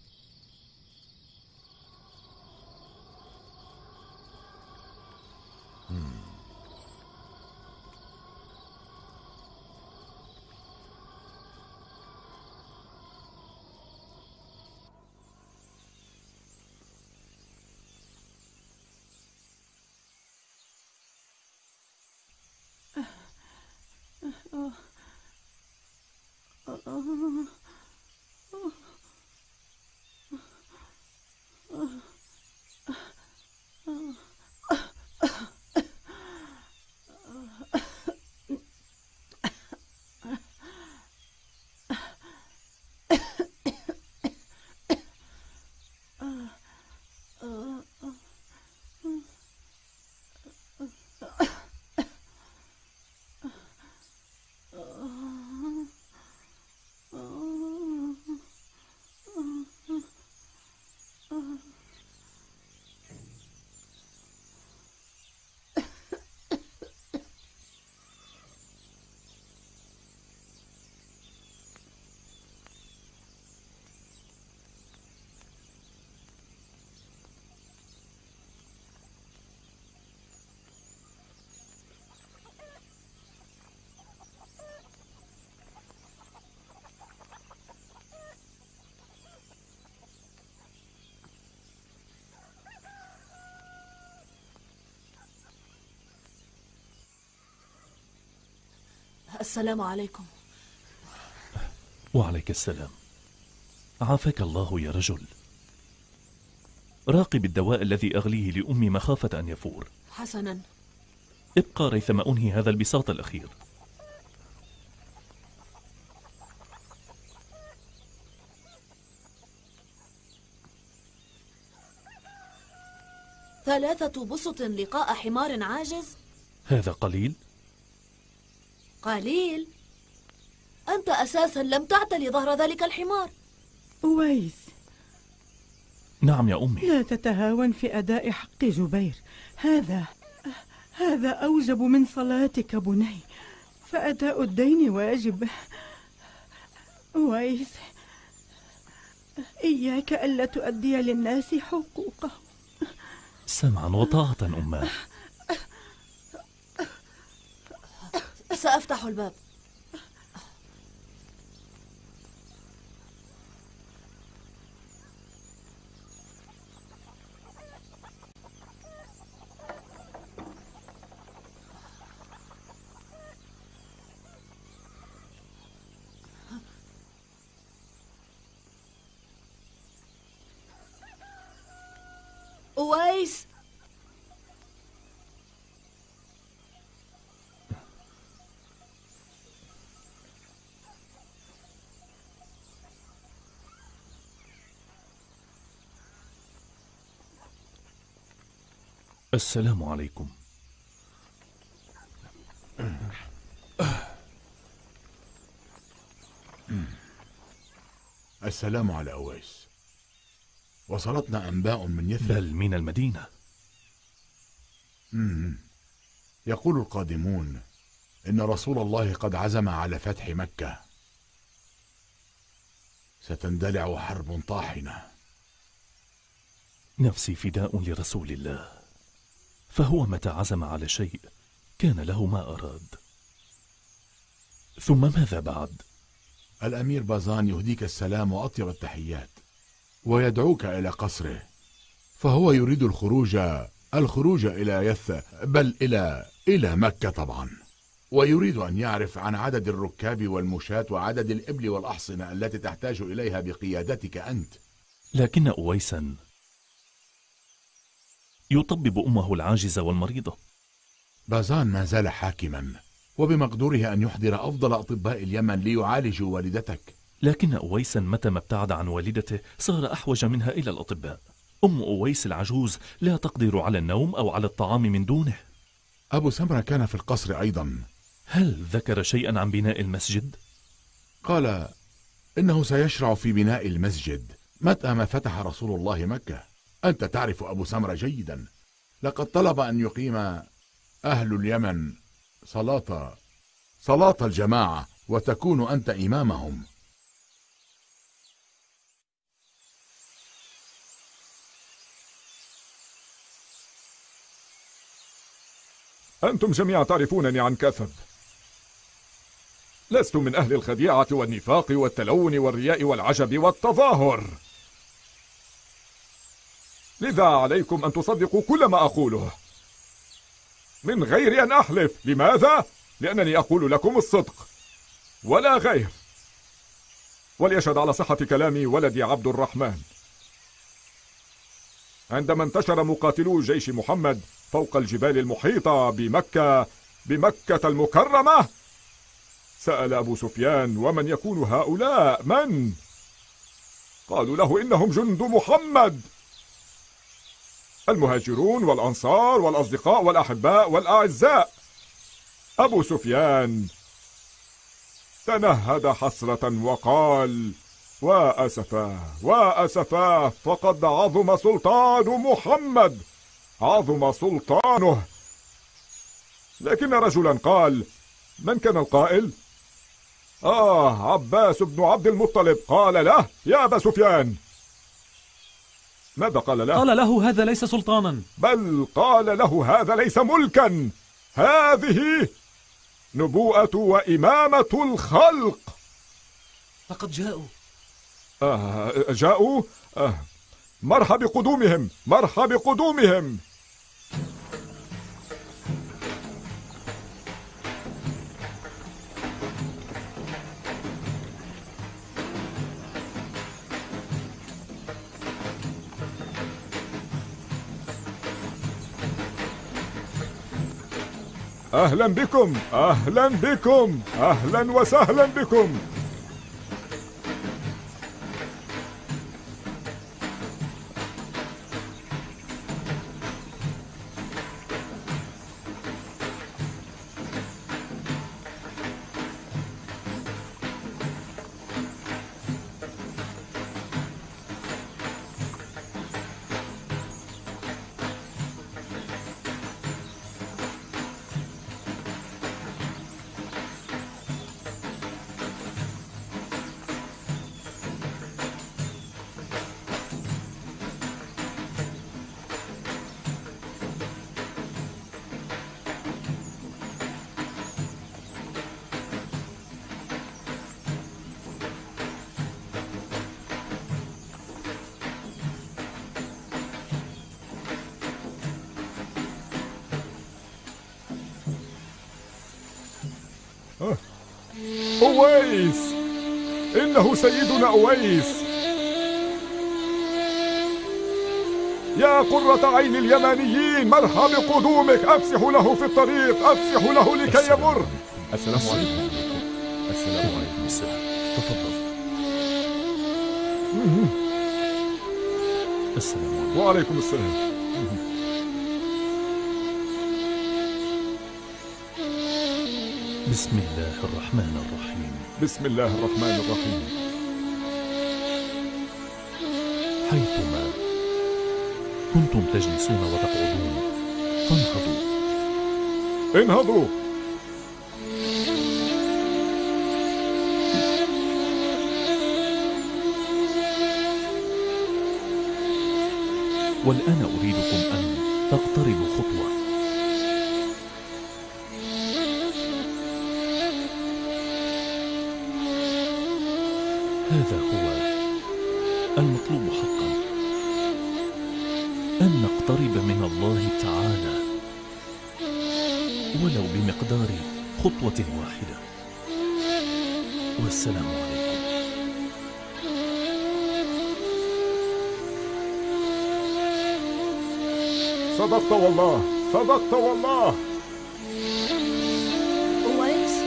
السلام عليكم. وعليك السلام. عافاك الله يا رجل. راقب الدواء الذي أغليه لأمي مخافة أن يفور. حسنا. ابقى ريثما أنهي هذا البساط الأخير. ثلاثة بسط لقاء حمار عاجز؟ هذا قليل؟ قليل؟ أنت أساسا لم تعتلي ظهر ذلك الحمار. أويس. نعم يا أمي. لا تتهاون في أداء حق جبير، هذا هذا أوجب من صلاتك بني، فأداء الدين واجب. أويس، إياك ألا تؤدي للناس حقوقهم. سمعا وطاعة أماه. سأفتح الباب. أويس، السلام عليكم. السلام على أويس. وصلتنا أنباء من يثرب، بل من المدينة. مم. يقول القادمون إن رسول الله قد عزم على فتح مكة. ستندلع حرب طاحنة. نفسي فداء لرسول الله، فهو متى عزم على شيء كان له ما أراد. ثم ماذا بعد؟ الأمير بازان يهديك السلام وأطيب التحيات، ويدعوك إلى قصره، فهو يريد الخروج الخروج إلى يث بل إلى إلى مكة طبعا، ويريد أن يعرف عن عدد الركاب والمشاة وعدد الإبل والأحصنة التي تحتاج إليها بقيادتك أنت. لكن أويسا يطبب أمه العاجزة والمريضة. بازان ما زال حاكما، وبمقدوره أن يحضر أفضل أطباء اليمن ليعالجوا والدتك. لكن أويسا متى ما ابتعد عن والدته صار أحوج منها إلى الأطباء. أم أويس العجوز لا تقدر على النوم أو على الطعام من دونه. أبو سمرة كان في القصر أيضا، هل ذكر شيئا عن بناء المسجد؟ قال إنه سيشرع في بناء المسجد متى ما فتح رسول الله مكة. أنت تعرف أبو سمرة جيدا، لقد طلب أن يقيم أهل اليمن صلاة صلاة الجماعة وتكون أنت إمامهم. أنتم جميعا تعرفونني عن كثب. لست من أهل الخديعة والنفاق والتلون والرياء والعجب والتظاهر، لذا عليكم أن تصدقوا كل ما أقوله من غير أن أحلف. لماذا؟ لأنني أقول لكم الصدق ولا غير. وليشهد على صحة كلامي ولدي عبد الرحمن. عندما انتشر مقاتلو جيش محمد فوق الجبال المحيطة بمكة بمكة المكرمة، سأل أبو سفيان: ومن يكون هؤلاء؟ من؟ قالوا له: إنهم جند محمد، المهاجرون والأنصار والأصدقاء والأحباء والأعزاء. أبو سفيان تنهد حسرة وقال: وأسفاه وأسفاه، فقد عظم سلطان محمد، عظم سلطانه. لكن رجلا قال: من كان القائل؟ آه عباس بن عبد المطلب. قال له: يا أبا سفيان. ماذا قال له؟ قال له: هذا ليس سلطانا، بل قال له: هذا ليس ملكا، هذه نبوءة وإمامة الخلق. لقد جاءوا. آه جاءوا. آه مرحب بقدومهم، مرحب بقدومهم. أهلا بكم، أهلا بكم، أهلا وسهلا بكم. أويس، إنه سيدنا أويس. يا قرة عين اليمانيين، مرحب بقدومك. أفسحوا له في الطريق، أفسحوا له لكي يمر. السلام عليكم. السلام عليكم. السلام. تفضل. السلام عليكم. وعليكم السلام. بسم الله الرحمن الرحيم. بسم الله الرحمن الرحيم. حيثما كنتم تجلسون وتقعدون فانهضوا. انهضوا. والآن أريدكم أن تقتربوا خطوة. هذا هو المطلوب حقا، أن نقترب من الله تعالى ولو بمقدار خطوة واحدة. والسلام عليكم. صدقت والله، صدقت والله. أويس،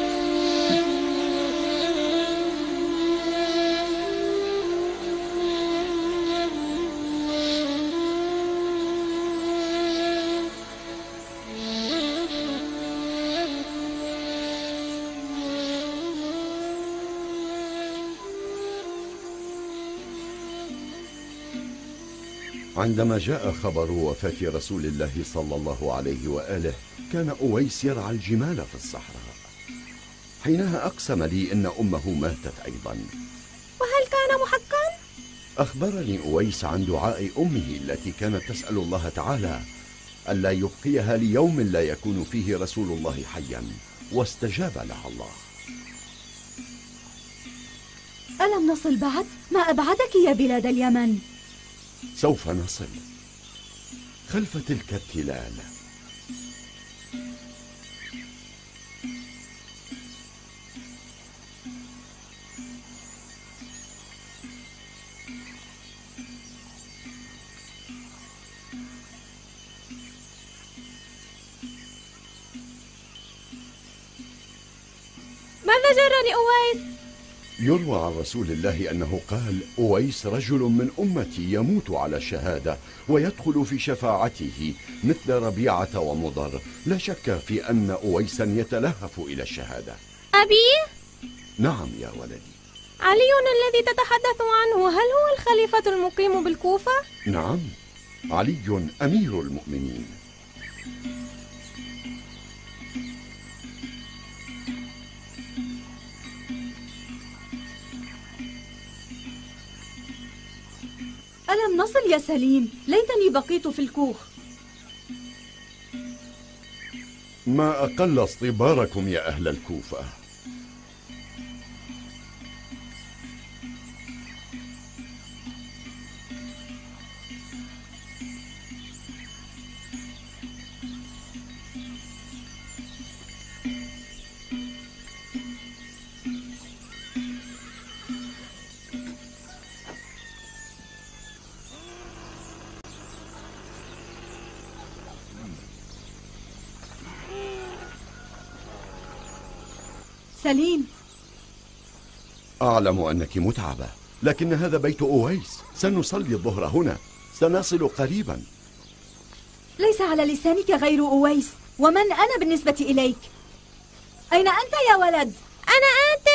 عندما جاء خبر وفاة رسول الله صلى الله عليه وآله كان أويس يرعى الجمال في الصحراء. حينها أقسم لي أن أمه ماتت أيضا. وهل كان محقا؟ أخبرني أويس عن دعاء أمه التي كانت تسأل الله تعالى ألا يبقيها ليوم لا يكون فيه رسول الله حيا، واستجاب لها الله. ألم نصل بعد؟ ما أبعدك يا بلاد اليمن؟ سوف نصل خلف تلك التلال. ماذا جرني أويس؟ يروى عن رسول الله أنه قال: أويس رجل من أمتي يموت على الشهادة ويدخل في شفاعته مثل ربيعة ومضر. لا شك في أن أويسا يتلهف إلى الشهادة. أبي؟ نعم يا ولدي. علي الذي تتحدث عنه هل هو الخليفة المقيم بالكوفة؟ نعم، علي أمير المؤمنين. ألم نصل يا سليم؟ ليتني بقيت في الكوخ. ما أقل اصطباركم يا أهل الكوفة. سليم، أعلم أنك متعبة، لكن هذا بيت أويس. سنصلي الظهر هنا، سنصل قريبا. ليس على لسانك غير أويس. ومن أنا بالنسبة إليك؟ أين أنت يا ولد؟ أنا آت.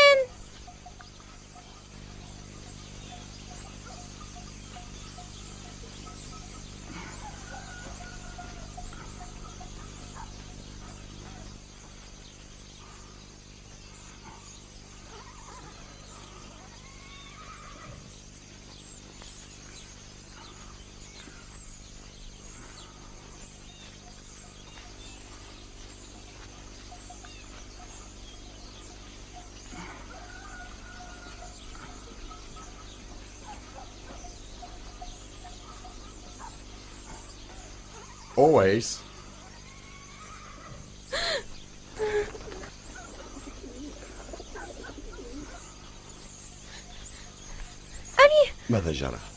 أويس، أبي، ماذا جرى؟